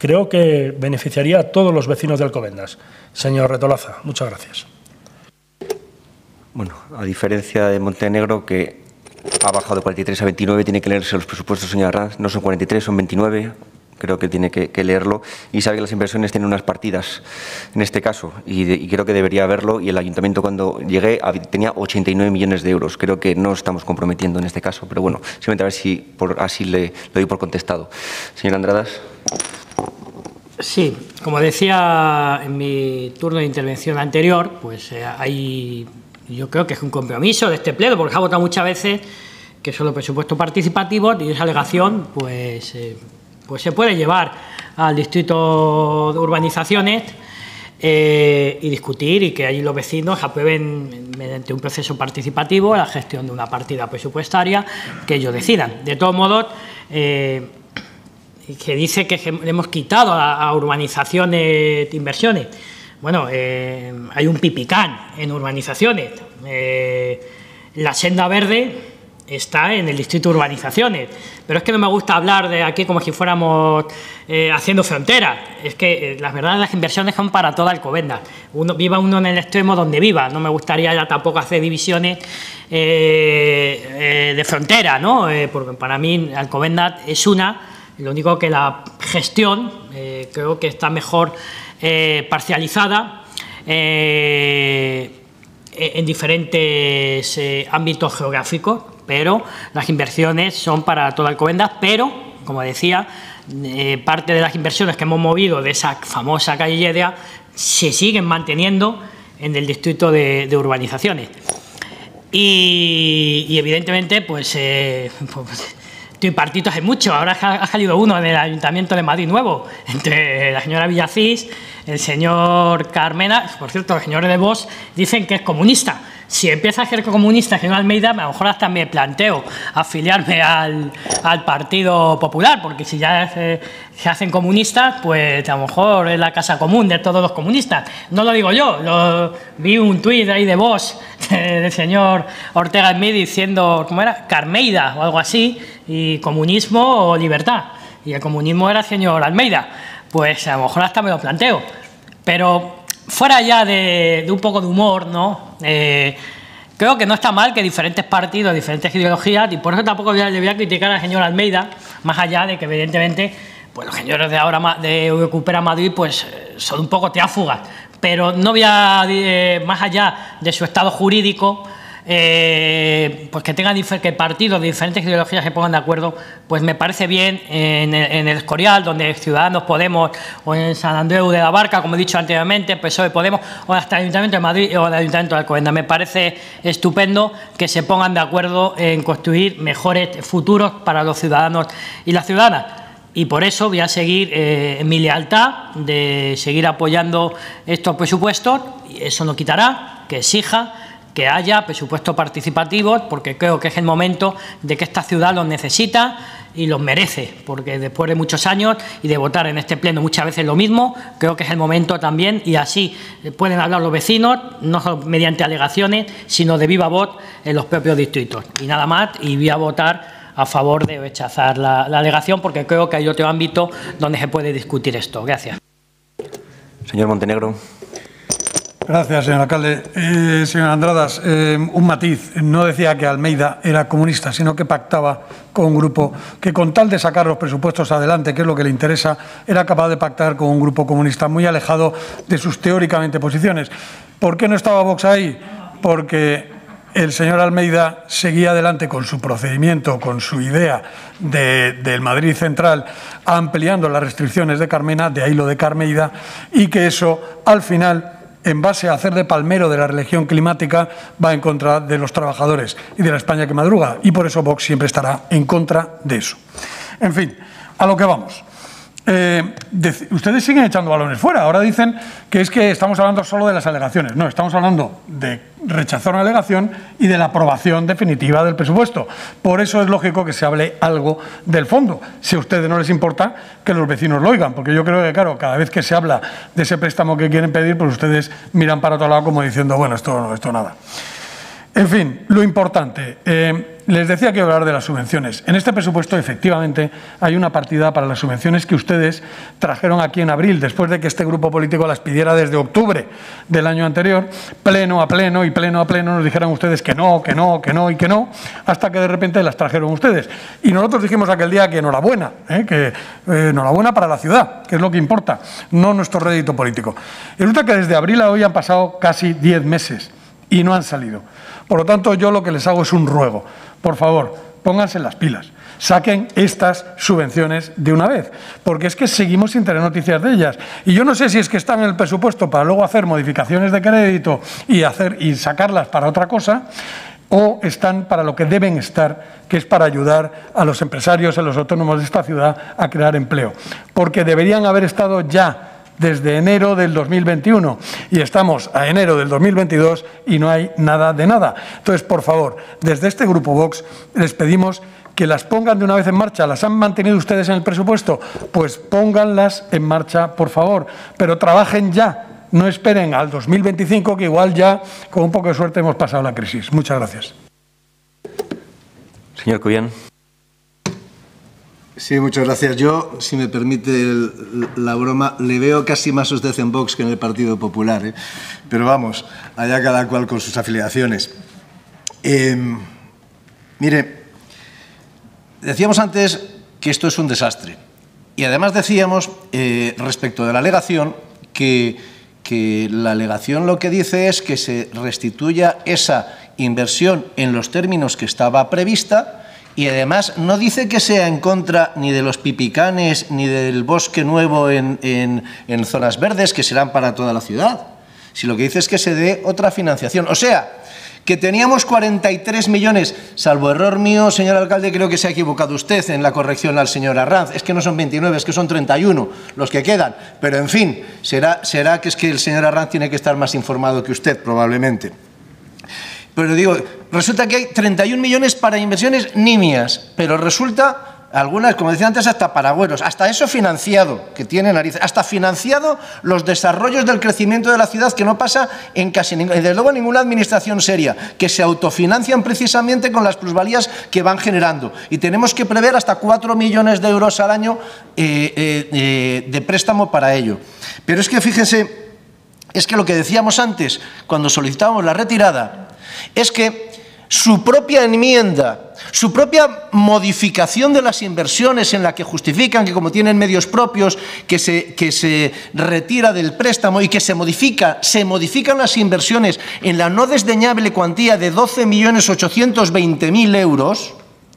creo que beneficiaría a todos los vecinos de Alcobendas. Señor Retolaza, muchas gracias. Bueno, a diferencia de Montenegro, que ha bajado de cuarenta y tres a veintinueve, tiene que leerse los presupuestos, señor Arranz. No son cuarenta y tres, son veintinueve. Creo que tiene que, que leerlo y sabe que las inversiones tienen unas partidas en este caso y, de, y creo que debería verlo. Y el ayuntamiento, cuando llegué, tenía ochenta y nueve millones de euros. Creo que no estamos comprometiendo en este caso, pero bueno, simplemente a ver si por, así le, le doy por contestado. Señor Andradas. Sí, como decía en mi turno de intervención anterior, pues eh, hay, yo creo que es un compromiso de este pleno, porque se ha votado muchas veces que son los presupuestos participativos y esa alegación, pues. Eh, pues se puede llevar al distrito de urbanizaciones eh, y discutir y que allí los vecinos aprueben mediante un proceso participativo la gestión de una partida presupuestaria que ellos decidan. De todos modos, eh, que dice que le hemos quitado a, a urbanizaciones inversiones. Bueno, eh, hay un pipicán en urbanizaciones. Eh, la senda verde está en el distrito de urbanizaciones, pero es que no me gusta hablar de aquí como si fuéramos eh, haciendo frontera. Es que eh, las verdades, las inversiones son para toda Alcobendas. Uno, viva uno en el extremo donde viva. No me gustaría ya tampoco hacer divisiones eh, eh, de frontera, ¿no? Eh, porque para mí Alcobendas es una, lo único que la gestión eh, creo que está mejor eh, parcializada eh, en diferentes eh, ámbitos geográficos, pero las inversiones son para toda Alcobendas, pero, como decía, eh, parte de las inversiones que hemos movido de esa famosa calle Lledea se siguen manteniendo en el distrito de, de urbanizaciones. Y, y evidentemente, pues, eh, pues tripartitos hay mucho. Ahora ha salido uno en el Ayuntamiento de Madrid nuevo, entre la señora Villacís, el señor Carmena. Por cierto, los señores de Vox dicen que es comunista. Si empieza a ser comunista el señor Almeida, a lo mejor hasta me planteo afiliarme al, al Partido Popular, porque si ya se, se hacen comunistas, pues a lo mejor es la casa común de todos los comunistas. No lo digo yo, lo, vi un tuit ahí de Vox del señor Ortega Smith diciendo, ¿cómo era? Carmeida o algo así, y comunismo o libertad. Y el comunismo era el señor Almeida. Pues a lo mejor hasta me lo planteo. Pero fuera ya de, de un poco de humor, ¿no? Eh, creo que no está mal que diferentes partidos, diferentes ideologías, y por eso tampoco le voy a criticar al señor Almeida, más allá de que evidentemente pues los señores de ahora de Recupera Madrid pues son un poco teáfugas, pero no voy a, eh, más allá de su estado jurídico, eh, pues que tengan que partidos de diferentes ideologías se pongan de acuerdo, pues me parece bien en el, en el Escorial, donde Ciudadanos, Podemos, o en San Andreu de la Barca, como he dicho anteriormente, P S O E, Podemos, o hasta el Ayuntamiento de Madrid o el Ayuntamiento de Alcobendas. Me parece estupendo que se pongan de acuerdo en construir mejores futuros para los ciudadanos y las ciudadanas. Y por eso voy a seguir eh, en mi lealtad de seguir apoyando estos presupuestos, y eso no quitará que exija que haya presupuestos participativos, porque creo que es el momento de que esta ciudad los necesita y los merece, porque después de muchos años y de votar en este pleno muchas veces lo mismo, creo que es el momento también, y así pueden hablar los vecinos, no solo mediante alegaciones, sino de viva voz en los propios distritos. Y nada más, y voy a votar a favor de rechazar la, la alegación, porque creo que hay otro ámbito donde se puede discutir esto. Gracias. Señor Montenegro. Gracias, señor alcalde. Eh, señor Andradas, eh, un matiz. No decía que Almeida era comunista, sino que pactaba con un grupo que, con tal de sacar los presupuestos adelante, que es lo que le interesa, era capaz de pactar con un grupo comunista muy alejado de sus teóricamente posiciones. ¿Por qué no estaba Vox ahí? Porque el señor Almeida seguía adelante con su procedimiento, con su idea de, del Madrid Central, ampliando las restricciones de Carmena, de ahí lo de Carmeida, y que eso, al final, en base a hacer de palmero de la religión climática, va en contra de los trabajadores y de la España que madruga, y por eso Vox siempre estará en contra de eso. En fin, a lo que vamos. Eh, de, ustedes siguen echando balones fuera. Ahora dicen que es que estamos hablando solo de las alegaciones. No, estamos hablando de rechazar una alegación y de la aprobación definitiva del presupuesto. Por eso es lógico que se hable algo del fondo. Si a ustedes no les importa que los vecinos lo oigan, porque yo creo que, claro, cada vez que se habla de ese préstamo que quieren pedir, pues ustedes miran para otro lado como diciendo, bueno, esto, esto nada. En fin, lo importante. Eh, les decía que iba a hablar de las subvenciones. En este presupuesto, efectivamente, hay una partida para las subvenciones que ustedes trajeron aquí en abril, después de que este grupo político las pidiera desde octubre del año anterior, pleno a pleno y pleno a pleno nos dijeron ustedes que no, que no, que no y que no, hasta que de repente las trajeron ustedes. Y nosotros dijimos aquel día que enhorabuena, ¿eh? que eh, enhorabuena para la ciudad, que es lo que importa, no nuestro rédito político. Y resulta que desde abril a hoy han pasado casi diez meses y no han salido. Por lo tanto, yo lo que les hago es un ruego. Por favor, pónganse las pilas. Saquen estas subvenciones de una vez, porque es que seguimos sin tener noticias de ellas. Y yo no sé si es que están en el presupuesto para luego hacer modificaciones de crédito y, hacer, y sacarlas para otra cosa, o están para lo que deben estar, que es para ayudar a los empresarios, a los autónomos de esta ciudad a crear empleo. Porque deberían haber estado ya desde enero del dos mil veintiuno y estamos a enero del dos mil veintidós y no hay nada de nada. Entonces, por favor, desde este Grupo Vox les pedimos que las pongan de una vez en marcha. ¿Las han mantenido ustedes en el presupuesto? Pues pónganlas en marcha, por favor, pero trabajen ya. No esperen al dos mil veinticinco, que igual ya, con un poco de suerte, hemos pasado la crisis. Muchas gracias. Señor Cubián. Sí, muchas gracias. Yo, si me permite el, la broma, le veo casi más a usted en Vox que en el Partido Popular, ¿eh? Pero vamos, allá cada cual con sus afiliaciones. Eh, mire, decíamos antes que esto es un desastre. Y además decíamos, eh, respecto de la alegación, que, que la alegación lo que dice es que se restituya esa inversión en los términos que estaba prevista. Y además no dice que sea en contra ni de los pipicanes ni del bosque nuevo en, en, en zonas verdes, que serán para toda la ciudad. Si lo que dice es que se dé otra financiación. O sea, que teníamos cuarenta y tres millones, salvo error mío, señor alcalde, creo que se ha equivocado usted en la corrección al señor Arranz. Es que no son veintinueve, es que son treinta y uno los que quedan. Pero, en fin, será, será que es que el señor Arranz tiene que estar más informado que usted, probablemente. Pero digo, resulta que hay treinta y un millones para inversiones nimias, pero resulta, algunas, como decía antes, hasta paragüeros, hasta eso financiado, que tiene narices, hasta financiado los desarrollos del crecimiento de la ciudad, que no pasa en casi ninguna, desde luego ninguna administración seria, que se autofinancian precisamente con las plusvalías que van generando. Y tenemos que prever hasta cuatro millones de euros al año eh, eh, eh, de préstamo para ello. Pero es que fíjense, es que lo que decíamos antes, cuando solicitábamos la retirada, es que su propia enmienda, su propia modificación de las inversiones en la que justifican que como tienen medios propios, que se, que se retira del préstamo y que se modifica, se modifican las inversiones en la no desdeñable cuantía de doce millones ochocientos veinte mil euros,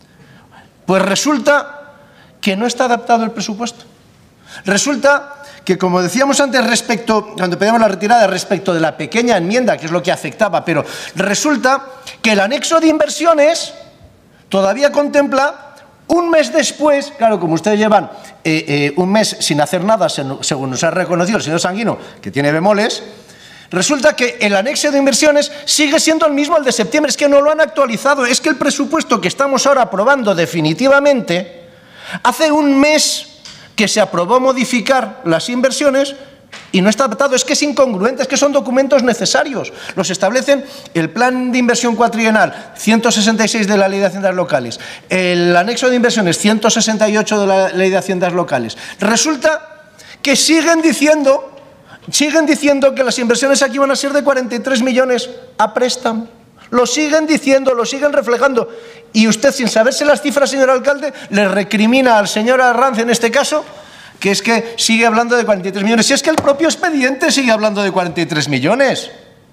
pues resulta que no está adaptado el presupuesto. Resulta que, como decíamos antes, respecto, cuando pedíamos la retirada, respecto de la pequeña enmienda, que es lo que afectaba, pero resulta que el anexo de inversiones todavía contempla un mes después, claro, como ustedes llevan eh, eh, un mes sin hacer nada, según nos ha reconocido el señor Sanguino, que tiene bemoles, resulta que el anexo de inversiones sigue siendo el mismo el de septiembre, es que no lo han actualizado, es que el presupuesto que estamos ahora aprobando definitivamente, hace un mes que se aprobó modificar las inversiones y no está adaptado, es que es incongruente, es que son documentos necesarios. Los establecen el plan de inversión cuatrienal, ciento sesenta y seis de la Ley de Haciendas Locales, el anexo de inversiones, ciento sesenta y ocho de la Ley de Haciendas Locales. Resulta que siguen diciendo, siguen diciendo que las inversiones aquí van a ser de cuarenta y tres millones a préstamo. Lo siguen diciendo, lo siguen reflejando. Y usted, sin saberse las cifras, señor alcalde, le recrimina al señor Arranz, en este caso, que es que sigue hablando de cuarenta y tres millones. Si es que el propio expediente sigue hablando de cuarenta y tres millones.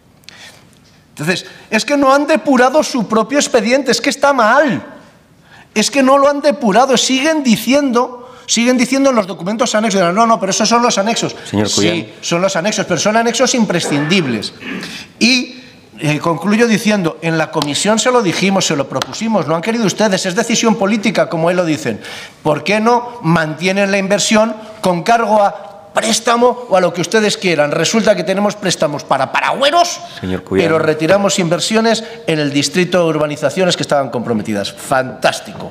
Entonces, es que no han depurado su propio expediente, es que está mal. Es que no lo han depurado, siguen diciendo... Siguen diciendo en los documentos anexos, no, no, pero esos son los anexos. Señor Cubián. Sí, son los anexos, pero son anexos imprescindibles. Y... Eh, concluyo diciendo, en la comisión se lo dijimos, se lo propusimos, no han querido ustedes, es decisión política, como él lo dicen. ¿Por qué no mantienen la inversión con cargo a préstamo o a lo que ustedes quieran? Resulta que tenemos préstamos para paragüeros, pero retiramos inversiones en el distrito de urbanizaciones que estaban comprometidas. Fantástico.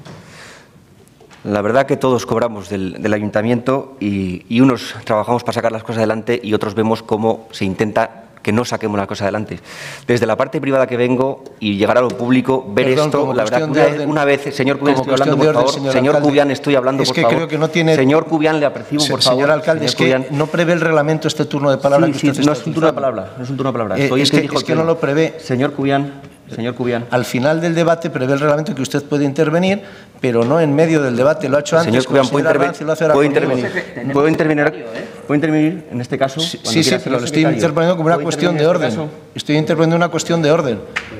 La verdad que todos cobramos del, del ayuntamiento y, y unos trabajamos para sacar las cosas adelante y otros vemos cómo se intenta que no saquemos la cosa adelante. Desde la parte privada que vengo y llegar a lo público, ver Perdón, esto, como la verdad, cuestión de una, vez, orden- una vez, señor Cubián, como estoy hablando, cuestión por de orden, favor. señor Señor alcalde, Cubián, estoy hablando, es por que favor. creo que no tiene- Señor Cubián, le apercibo, Se- por favor. Señor alcalde, es que Cubián. no prevé el reglamento este turno de palabra Sí, que sí, usted no está es un turno de utilizando. palabra, no es un turno de palabra. Eh, Soy el es que- dijo es el que no pleno. lo prevé. Señor Cubián, señor Cubián. Al final del debate prevé el reglamento que usted puede intervenir, pero no en medio del debate. Lo ha hecho antes. Señor con la Cubián, ¿puedo, señora interve- Rancio, lo hace ahora ¿puedo conmigo. intervenir? ¿Puedo intervenir? ¿Puedo intervenir en este caso? Sí, Cuando sí, sí, quiera, pero señor lo estoy secretario. interpretando como una ¿Puedo cuestión de intervenir en orden. este caso? Estoy interpretando una cuestión de orden.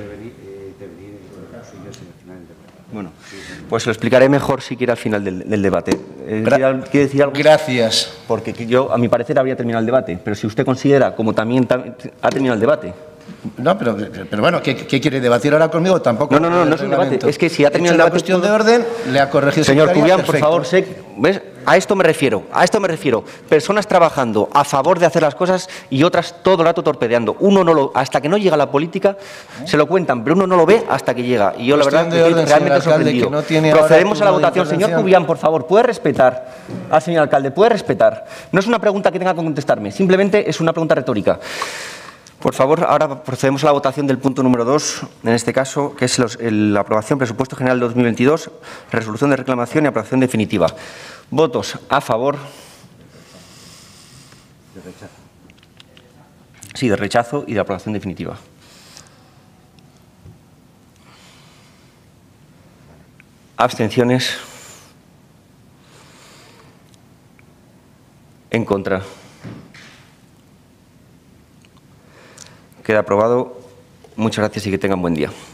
Bueno, pues lo explicaré mejor si quiere al final del, del debate. Eh, Gra- ¿quiere- ¿Quiere decir algo? Gracias. Porque yo, a mi parecer, habría terminado el debate. Pero si usted considera, como también tam- ha terminado el debate. No, pero, pero bueno, ¿qué, qué quiere debatir ahora conmigo? Tampoco. No, no, no, el no es un debate. reglamento. Es que si ha terminado Hecho el la debate, cuestión de puedo- orden, le ha corregido. Señor secretaria, Cubián, por perfecto. favor, sé, ¿ves? A esto me refiero, a esto me refiero. Personas trabajando a favor de hacer las cosas y otras todo el rato torpedeando. Uno no lo, hasta que no llega a la política, se lo cuentan, pero uno no lo ve hasta que llega. Y yo, la Cuestión verdad, de estoy orden, realmente señor alcalde, sorprendido. que no tiene ahora Procedemos a la turno de votación. Señor intervención. Cubián, por favor, ¿puede respetar al señor alcalde? ¿Puede respetar? No es una pregunta que tenga que contestarme, simplemente es una pregunta retórica. Por favor, ahora procedemos a la votación del punto número dos, en este caso, que es los- el- la aprobación presupuesto general dos mil veintidós, resolución de reclamación y aprobación definitiva. Votos a favor. De rechazo. Sí, de rechazo y de aprobación definitiva. Abstenciones. En contra. Queda aprobado. Muchas gracias y que tengan buen día.